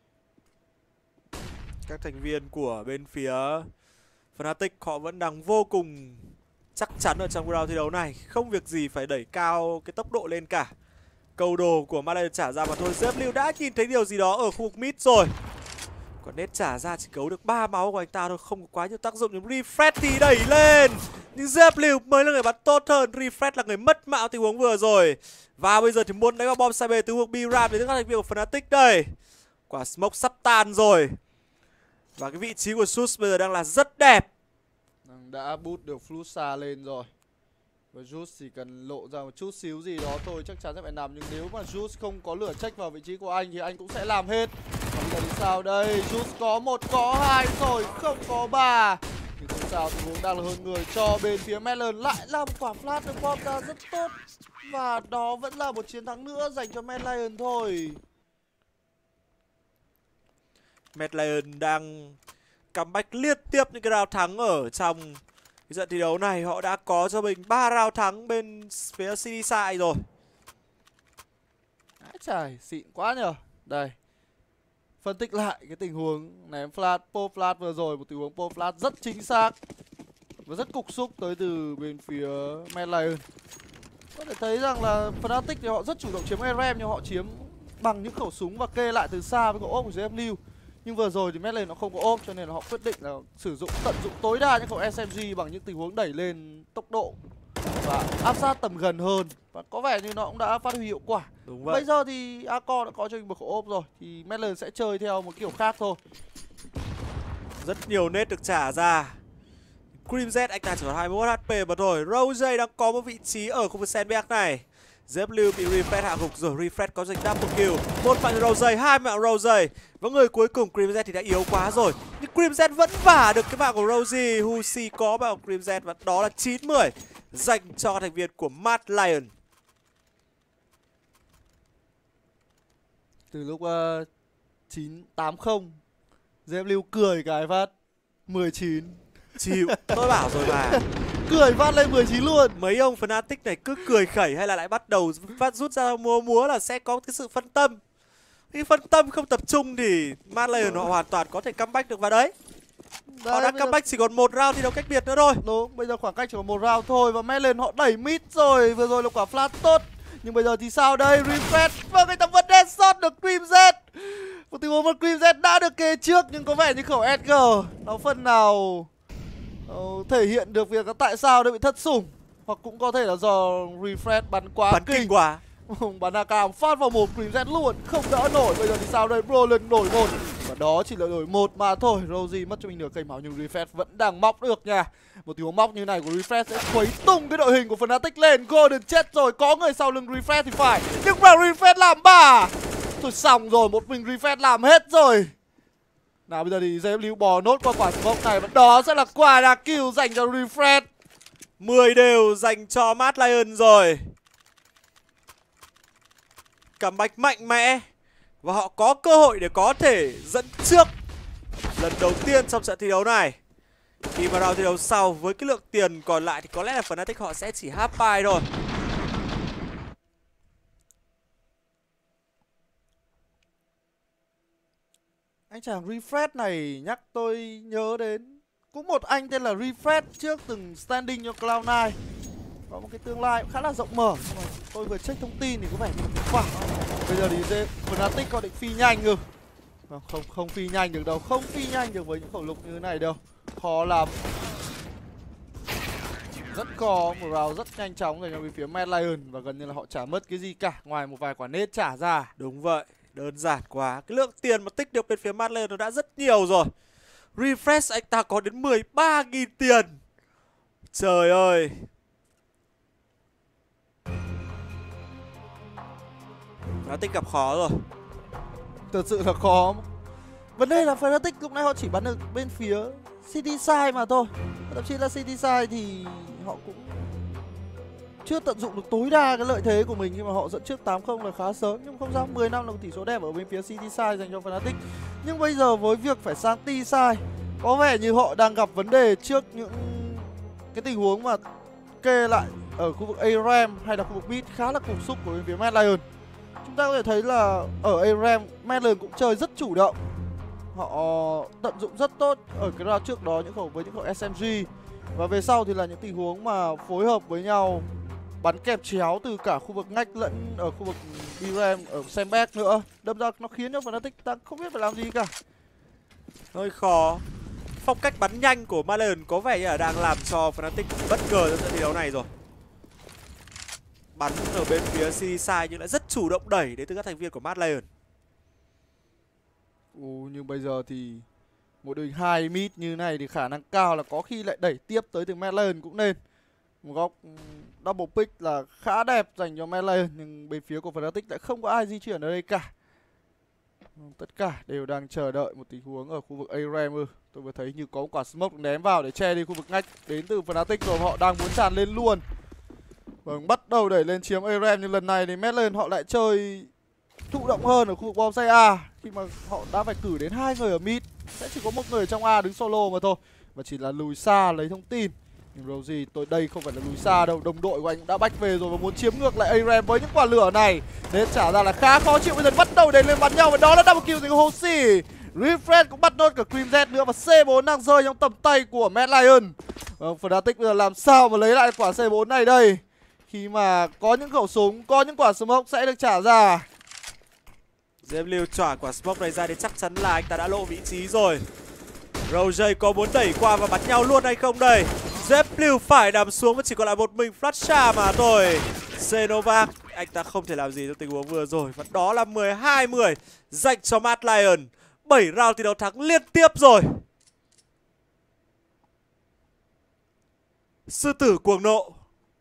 Các thành viên của bên phía Fnatic họ vẫn đang vô cùng chắc chắn ở trong round thi đấu này. Không việc gì phải đẩy cao cái tốc độ lên cả. Cầu đồ của Medlion trả ra mà thôi. ZW đã nhìn thấy điều gì đó ở khu vực mid rồi. Còn nét trả ra chỉ cấu được 3 máu của anh ta thôi, không có quá nhiều tác dụng. Nhưng Refresh thì đẩy lên. Nhưng ZW mới là người bắn tốt hơn. Refresh là người mất mạo tình huống vừa rồi. Và bây giờ thì muốn đánh vào bom cyber từ hướng B-Ram đến các thành viên của Fnatic đây. Quả smoke sắp tan rồi. Và cái vị trí của Sus bây giờ đang là rất đẹp. Đã boost được Flusa lên rồi. Và Jus chỉ cần lộ ra một chút xíu gì đó thôi chắc chắn sẽ phải nằm. Nhưng nếu mà Jus không có lửa check vào vị trí của anh thì anh cũng sẽ làm hết. Bây giờ thì sao đây? Jus có 1, có 2 rồi, không có 3. Nhưng không sao, tình huống đang là hơn người cho bên phía Medlion. Lại là một quả flash được bom ra rất tốt. Và đó vẫn là một chiến thắng nữa dành cho Medlion thôi. Medlion đang comeback liên tiếp những cái round thắng ở trong cái trận thi đấu này. Họ đã có cho mình 3 round thắng bên phía CD side rồi. Trời, xịn quá nhờ. Đây, phân tích lại cái tình huống ném flash, pop flash vừa rồi. Một tình huống pop flash rất chính xác và rất cục xúc tới từ bên phía Medlion. Có thể thấy rằng là Fnatic thì họ rất chủ động chiếm ARAM, nhưng họ chiếm bằng những khẩu súng và kê lại từ xa với khẩu ốp của ZW. Nhưng vừa rồi thì Medlion nó không có ốp, cho nên là họ quyết định là tận dụng tối đa những khẩu SMG bằng những tình huống đẩy lên tốc độ và áp sát tầm gần hơn. Và có vẻ như nó cũng đã phát huy hiệu quả. Đúng vậy. Bây giờ thì Arco đã có cho mình một khẩu ốp rồi, thì Medlion sẽ chơi theo một kiểu khác thôi. Rất nhiều nết được trả ra. Cream Z anh ta chỉ còn 21 HP mà thôi. Rose đang có một vị trí ở khu vực sandbag này. ZW bị refresh hạ gục rồi. Refresh có giành double kill. 1 mạng Rose, 2 mạng Rose. Và người cuối cùng Cream Z thì đã yếu quá rồi. Nhưng Cream Z vẫn vả được cái mạng của Rosie. Husi có mạng của Cream Z và đó là 9-10 dành cho thành viên của Mad Lion. Từ lúc 9-80 ZW cười cái phát 19. Chịu, tôi bảo rồi mà. Cười phát lên 19 luôn. Mấy ông Fnatic này cứ cười khẩy hay là lại bắt đầu rút ra múa là sẽ có cái sự phân tâm. Khi phân tâm không tập trung thì Mad Lion họ hoàn toàn có thể comeback được vào đấy. Họ đã comeback chỉ còn 1 round thi đấu cách biệt nữa thôi. Đúng, bây giờ khoảng cách chỉ còn 1 round thôi. Và Mad Lion họ đẩy mid rồi. Vừa rồi là quả flash tốt. Nhưng bây giờ thì sao đây? Refresh. Vâng, người ta vẫn headshot được Cream Z. Một tình huống mà Cream Z đã được kê trước. Nhưng có vẻ như khẩu Edgar nó phần nào thể hiện được việc là tại sao đã bị thất sủng. Hoặc cũng có thể là do Refresh bắn quá kinh quá. Bắn AK phát vào mồm Cream Z luôn. Không đỡ nổi. Bây giờ thì sao đây? Brolin đổi 1. Và đó chỉ là đổi 1 mà thôi. Rosie mất cho mình nửa cây máu nhưng Refresh vẫn đang móc được nha. Một tình huống móc như này của Refresh sẽ khuấy tung cái đội hình của Fnatic lên. Golden chết rồi. Có người sau lưng Refresh thì phải. Nhưng mà Refresh làm bà. Thôi xong rồi. Một mình Refresh làm hết rồi. Nào bây giờ thì ZW bò nốt qua quả smoke này. Và đó sẽ là quả đà kill dành cho Refresh. 10 đều dành cho Mad Lion rồi. Comeback mạnh mẽ. Và họ có cơ hội để có thể dẫn trước lần đầu tiên trong trận thi đấu này. Khi mà round thi đấu sau với cái lượng tiền còn lại thì có lẽ là Fnatic họ sẽ chỉ half buy thôi. Anh chàng Refresh này nhắc tôi nhớ đến cũng một anh tên là Refresh trước từng standing cho Cloud9. Có một cái tương lai cũng khá là rộng mở. Nhưng mà tôi vừa check thông tin thì có vẻ như không phải. Bây giờ thì Fnatic có định phi nhanh ư? Không phi nhanh được đâu. Không phi nhanh được với những khẩu lục như thế này đâu. Khó lắm. Rất khó. Một round rất nhanh chóng dành cho phía Mad Lion. Và gần như là họ chả mất cái gì cả ngoài một vài quả nết trả ra. Đúng vậy. Đơn giản quá. Cái lượng tiền mà tích được bên phía Mad Lion nó đã rất nhiều rồi. Refresh anh ta có đến 13.000 tiền. Trời ơi. Fnatic gặp khó rồi. Thật sự là khó. Vấn đề là Fnatic lúc nãy họ chỉ bắn được bên phía City Side mà thôi. Thậm chí là City Side thì họ cũng chưa tận dụng được tối đa cái lợi thế của mình khi mà họ dẫn trước 8-0 là khá sớm. Nhưng không sao, 10 năm là một tỷ số đẹp ở bên phía City Side dành cho Fnatic. Nhưng bây giờ với việc phải sang T Side, có vẻ như họ đang gặp vấn đề trước những cái tình huống mà kê lại ở khu vực ARAM hay là khu vực mid khá là cục xúc của bên phía Mad Lion. Chúng ta có thể thấy là ở ARAM, Mad Lion cũng chơi rất chủ động. Họ tận dụng rất tốt ở cái round trước đó với những khẩu SMG. Và về sau thì là những tình huống mà phối hợp với nhau, bắn kẹp chéo từ cả khu vực ngách lẫn ở khu vực DRAM ở sandbag nữa. Đâm ra nó khiến cho Fnatic ta không biết phải làm gì cả. Hơi khó. Phong cách bắn nhanh của Mad Lion có vẻ như là đang làm cho Fnatic bất ngờ trong trận thi đấu này rồi. Bắn ở bên phía CD Side nhưng lại rất chủ động đẩy đến từ các thành viên của Mad Lion. Nhưng bây giờ thì một đội 2 mid như này thì khả năng cao là có khi lại đẩy tiếp tới từ Mad Lion cũng nên. Một góc double pick là khá đẹp dành cho Mad Lion, nhưng bên phía của Fnatic lại không có ai di chuyển ở đây cả. Tất cả đều đang chờ đợi một tình huống ở khu vực ARAM. Tôi vừa thấy như có một quả smoke ném vào để che đi khu vực ngách đến từ Fnatic rồi, họ đang muốn tràn lên luôn. Vâng, bắt đầu đẩy lên chiếm ARAM, nhưng lần này thì Mad Lion họ lại chơi thụ động hơn ở khu vực bom site A, khi mà họ đã phải cử đến 2 người ở mid, sẽ chỉ có một người trong A đứng solo mà thôi, và chỉ là lùi xa lấy thông tin. Nhưng Rosie, tôi đây không phải là lùi xa đâu, đồng đội của anh cũng đã back về rồi và muốn chiếm ngược lại ARAM với những quả lửa này nên trả ra là khá khó chịu. Bây giờ bắt đầu đẩy lên bắn nhau và đó là double kill từ Hoshi. Refresh cũng bắt nốt cả Cream Z nữa và C4 đang rơi trong tầm tay của Mad Lion. Fnatic bây giờ làm sao mà lấy lại quả C4 này đây, khi mà có những khẩu súng, có những quả smoke sẽ được trả ra. ZW chỏa quả smoke này ra thì chắc chắn là anh ta đã lộ vị trí rồi. Roger có muốn đẩy qua và bắn nhau luôn hay không đây? ZW phải đắm xuống và chỉ còn lại một mình Flasha mà thôi. Xenovac anh ta không thể làm gì trong tình huống vừa rồi. Và đó là 12-10 dành cho Mad Lion. 7 round thi đấu thắng liên tiếp rồi. Sư tử cuồng nộ.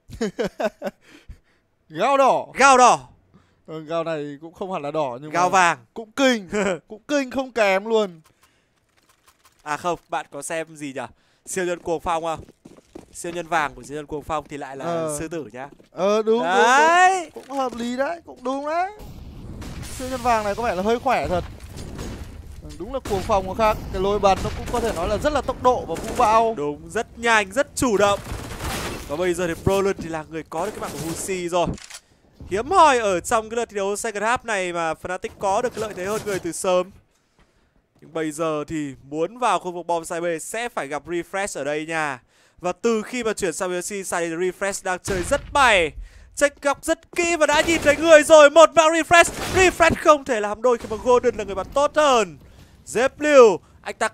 Gao đỏ. Gao đỏ. Gao này cũng không hẳn là đỏ nhưng Gao mà vàng. cũng kinh. Cũng kinh không kém luôn. À không, bạn có xem gì nhỉ? Siêu nhân cuồng phong không? Siêu nhân vàng của siêu nhân cuồng phong thì lại là sư tử nhá. Đúng, đấy. Đúng, cũng hợp lý đấy, cũng đúng đấy. Siêu nhân vàng này có vẻ là hơi khỏe thật. Đúng là cuồng phong có khác. Cái lối bắn nó cũng có thể nói là rất là tốc độ và vũ bão. Đúng, rất nhanh, rất chủ động. Và bây giờ thì Brolin thì là người có được cái mạng của Husi rồi. Hiếm hoi ở trong cái lượt thi đấu second half này mà Fnatic có được cái lợi thế hơn người từ sớm. Nhưng bây giờ thì muốn vào khu vực bom side B sẽ phải gặp Refresh ở đây nha. Và từ khi mà chuyển sang BLC side thì Refresh đang chơi rất bày, check góc rất kỹ và đã nhìn thấy người rồi. Một mạng Refresh. Refresh không thể làm đôi khi mà Golden là người bắn tốt hơn. Zeplew, anh ta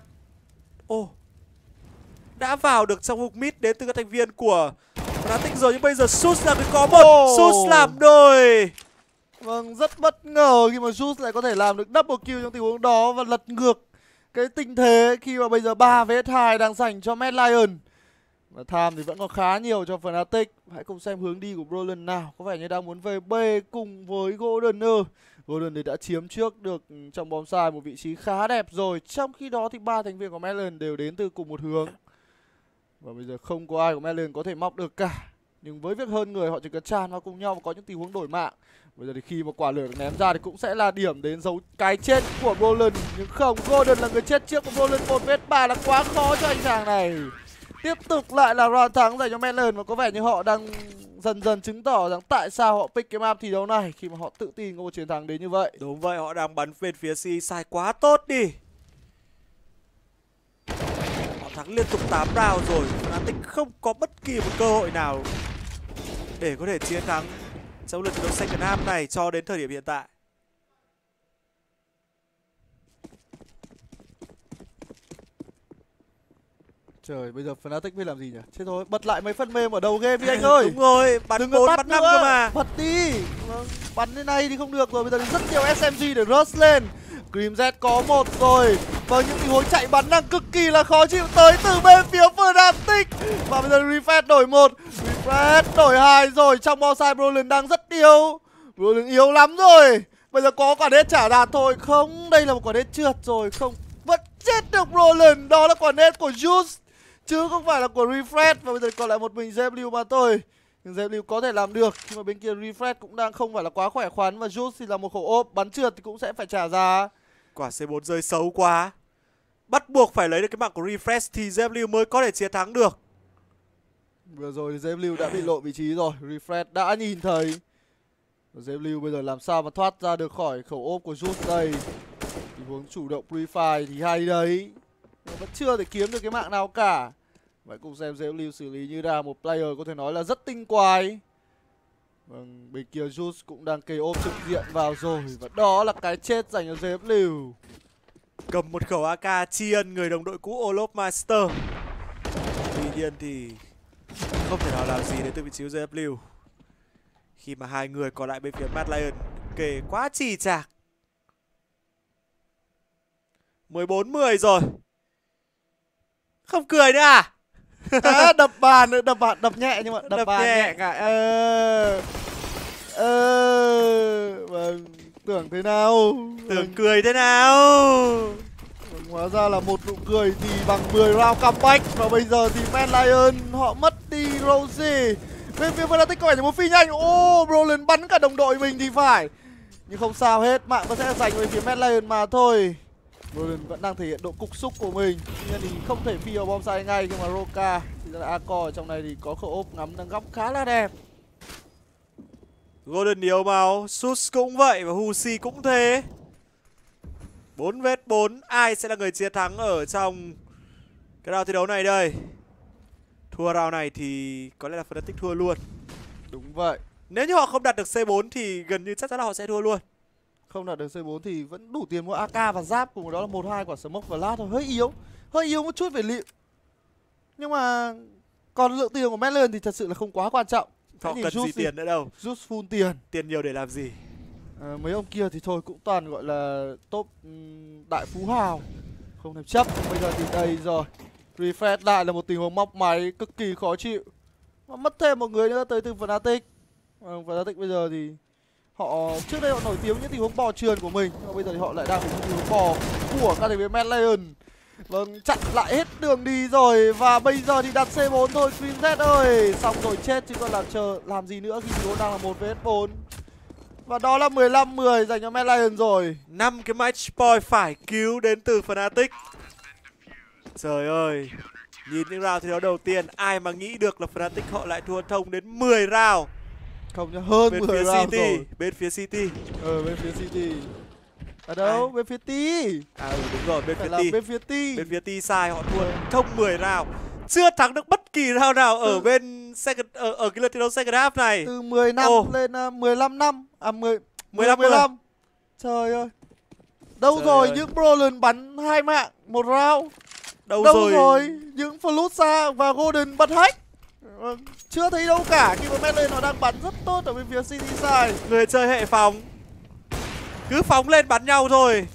đã vào được trong hục mid đến từ các thành viên của Fnatic rồi. Nhưng bây giờ Sus là người có một. Sus làm đôi. Vâng, rất bất ngờ khi mà Sus lại có thể làm được double kill trong tình huống đó và lật ngược cái tình thế khi mà bây giờ 3 vs 2 đang dành cho Mad Lion. Và time thì vẫn còn khá nhiều cho Fnatic. Hãy cùng xem hướng đi của Brolin nào. Có vẻ như đang muốn về B cùng với Goldener. Golden thì đã chiếm trước được trong bom sai một vị trí khá đẹp rồi. Trong khi đó thì 3 thành viên của Mad Lion đều đến từ cùng một hướng. Và bây giờ không có ai của Mad Lion có thể móc được cả. Nhưng với việc hơn người họ chỉ cần tràn vào cùng nhau và có những tình huống đổi mạng. Bây giờ thì khi mà quả lửa được ném ra thì cũng sẽ là điểm đến dấu cái chết của Brolin. Nhưng không, Golden là người chết trước của Brolin. 1 vs 3 là quá khó cho anh chàng này. Tiếp tục lại là round thắng dành cho Mad Lion. Và có vẻ như họ đang dần dần chứng tỏ rằng tại sao họ pick cái map thi đấu này khi mà họ tự tin có một chiến thắng đến như vậy. Đúng vậy, họ đang bắn về phía sai quá tốt đi. Họ thắng liên tục 8 round rồi. Fnatic không có bất kỳ một cơ hội nào để có thể chiến thắng trong lượt thi đấu second half này cho đến thời điểm hiện tại. Trời, bây giờ Fnatic biết làm gì nhỉ? Thế thôi, bật lại mấy phần mềm ở đầu game đi anh ơi. Đúng rồi, bắn 4, bắn 5 cơ mà. Bật đi. Bắn thế này thì không được rồi, bây giờ rất nhiều SMG để rush lên. Cream Z có một rồi. Và những tình huống chạy bắn đang cực kỳ là khó chịu tới từ bên phía Fnatic. Và bây giờ Refresh đổi 1, Refresh đổi 2 rồi. Trong bonsai Brolin đang rất yếu. Brolin yếu lắm rồi. Bây giờ có quả nết trả đạn thôi. Không, đây là một quả nết trượt rồi. Không, vẫn chết được Brolin. Đó là quả nết của Juice chứ không phải là của Refresh. Và bây giờ còn lại một mình Zeplew mà thôi. Nhưng Zeplew có thể làm được. Nhưng mà bên kia Refresh cũng đang không phải là quá khỏe khoắn. Và Juice thì là một khẩu ốp. Bắn trượt thì cũng sẽ phải trả giá. Quả C4 rơi xấu quá. Bắt buộc phải lấy được cái mạng của Refresh thì Zeplew mới có thể chiến thắng được. Vừa rồi thì Zeplew đã bị lộ vị trí rồi. Refresh đã nhìn thấy. Và Zeplew bây giờ làm sao mà thoát ra được khỏi khẩu ốp của Juice đây. Tình huống chủ động Purify thì hay đấy. Nhưng vẫn chưa thể kiếm được cái mạng nào cả. Vậy cùng xem Zeplew xử lý như là một player có thể nói là rất tinh quái. Vâng, bên kia Juice cũng đang kê ốp trực diện vào rồi. Và đó là cái chết dành cho Zeplew. Cầm một khẩu AK tri ân người đồng đội cũ Olof Master. Tuy nhiên thì không thể nào làm gì đến từ vị trí của Zeplew khi mà hai người còn lại bên phía Mad Lion kề quá trì chạc. 14-10 rồi. Không cười nữa à? Đập bàn nữa, đập nhẹ nhưng mà đập bàn nhẹ ngại. Vâng, tưởng thế nào? Tưởng cười thế nào? Vâng, hóa ra là một nụ cười thì bằng 10 round comeback. Và bây giờ thì Mad Lion họ mất đi Rosie. Bên phía Fnatic có vẻ như một phi nhanh. Brolin bắn cả đồng đội mình thì phải. Nhưng không sao hết, mạng vẫn sẽ dành về phía Mad Lion mà thôi. Brolin vẫn đang thể hiện độ cục xúc của mình. Tuy nhiên thì không thể phi vào bom sai ngay. Nhưng mà Roka thì là Acor ở trong này thì có khẩu ốp ngắm đang góc khá là đẹp. Golden yếu màu, Sus cũng vậy và Husi cũng thế. 4 vs 4, ai sẽ là người chiến thắng ở trong cái round thi đấu này đây? Thua round này thì có lẽ là Fnatic thua luôn. Đúng vậy. Nếu như họ không đạt được C4 thì gần như chắc chắn là họ sẽ thua luôn. Không đạt được C4 thì vẫn đủ tiền mua AK và giáp, cùng đó là 1-2 quả smoke và lát thôi. Hơi yếu một chút về liệu. Nhưng mà còn lượng tiền của Mad Lion thì thật sự là không quá quan trọng. Họ cần gì tiền nữa đâu. Rút full tiền. Tiền nhiều để làm gì? Mấy ông kia thì thôi cũng toàn gọi là top đại phú hào. Không thèm chấp. Bây giờ thì đây rồi. Refresh lại là một tình huống móc máy cực kỳ khó chịu. Mà mất thêm một người nữa tới từ Fnatic. Fnatic bây giờ thì họ trước đây họ nổi tiếng những tình huống bò trườn của mình, nhưng mà bây giờ thì họ lại đang phải tình huống bò của các thành viên Mad Lion. Vâng, chặn lại hết đường đi rồi và bây giờ thì đặt C4 thôi. Quintet ơi, xong rồi chết chứ còn làm gì nữa khi chúng đang là 1 vs 4. Và đó là 15-10 dành cho Mad Lion rồi. 5 cái match point phải cứu đến từ Fnatic. Trời ơi, nhìn những round thi đấu đầu tiên, ai mà nghĩ được là Fnatic họ lại thua thông đến 10 round. Không nhá, hơn bên 10 phía round City, rồi. bên phía City. Bên phía City. Ở đâu? Bên phía T. Đúng rồi, bên phía T. Bên phía T. Bên phía T sai họ thua thông 10 round. Chưa thắng được bất kỳ round nào ở bên second ở cái lượt thi đấu second half này. Từ 10 năm lên 15 năm. 15. Trời ơi. Đâu rồi những Brolin bắn 2 mạng một round. Đâu rồi những Fluxa và Golden bật hack. Chưa thấy đâu cả khi mà Medley nó đang bắn rất tốt ở bên phía City side. Người chơi hệ phóng cứ phóng lên bắn nhau thôi.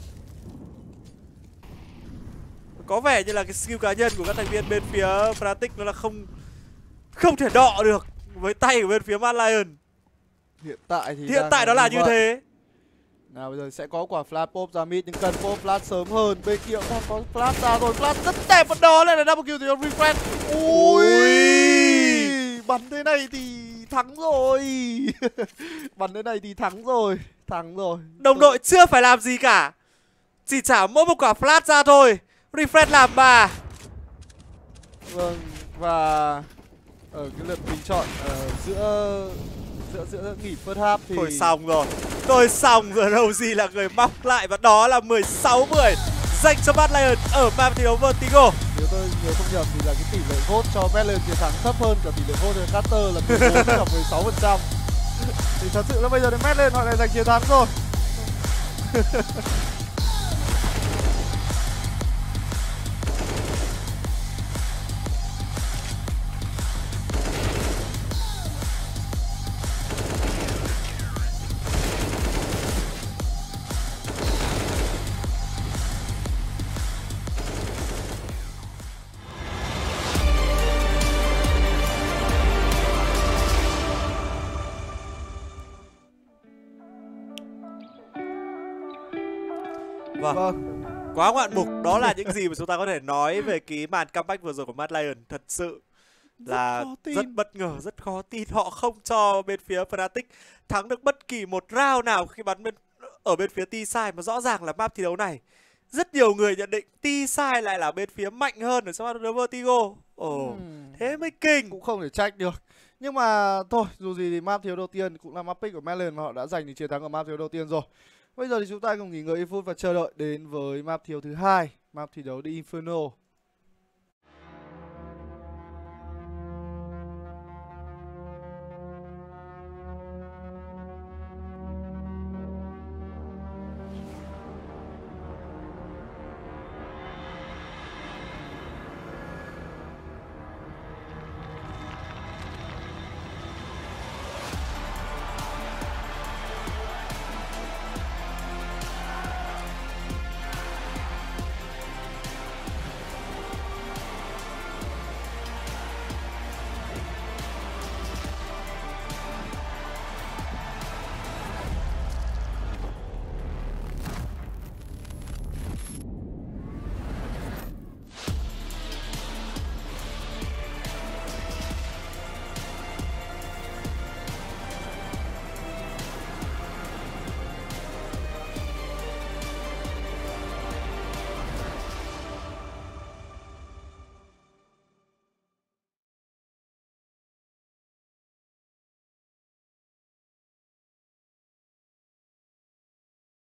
Có vẻ như là cái skill cá nhân của các thành viên bên phía Fnatic nó là không thể đọ được với tay của bên phía Mad Lion. Hiện tại đó là như thế. Nào bây giờ sẽ có quả flash pop ra mid nhưng cần pop flash sớm hơn. Bên kia cũng đang có flash ra rồi, flash rất đẹp và đó lại là double kill từ Refresh. Ui, bắn thế này thì thắng rồi. Bắn thế này thì thắng rồi. Đồng đội chưa phải làm gì cả, chỉ trả mỗi một quả flash ra thôi. Refresh làm bà. Vâng, và ở cái lượt bình chọn giữa nghỉ first half thì Thôi xong rồi, đâu gì là người móc lại và đó là 16-10 dành cho Mad Lion ở map thi đấu Vertigo. Nếu tôi nhớ không nhầm thì là cái tỷ lệ vote cho Mad Lion chiến thắng thấp hơn cả tỷ lệ vote cho Carter là 14 và 16%. Thì thật sự là bây giờ đến Mad Lion họ lại giành chiến thắng rồi. Vâng, quá ngoạn mục. Đó là những gì mà chúng ta có thể nói về cái màn comeback vừa rồi của Mad Lion. Thật sự là rất bất ngờ, rất khó tin. Họ không cho bên phía Fnatic thắng được bất kỳ một round nào khi bắn ở bên phía T-side. Mà rõ ràng là map thi đấu này rất nhiều người nhận định T-side lại là bên phía mạnh hơn ở trong map thi đấu Vertigo. Thế mới kinh. Cũng không thể trách được. Nhưng mà thôi, dù gì thì map thi đấu đầu tiên cũng là map pick của Mad Lion và họ đã giành được chiến thắng ở map thi đấu đầu tiên rồi. Bây giờ thì chúng ta cùng nghỉ ngơi ít phút và chờ đợi đến với map thi đấu thứ hai, map thi đấu The Inferno.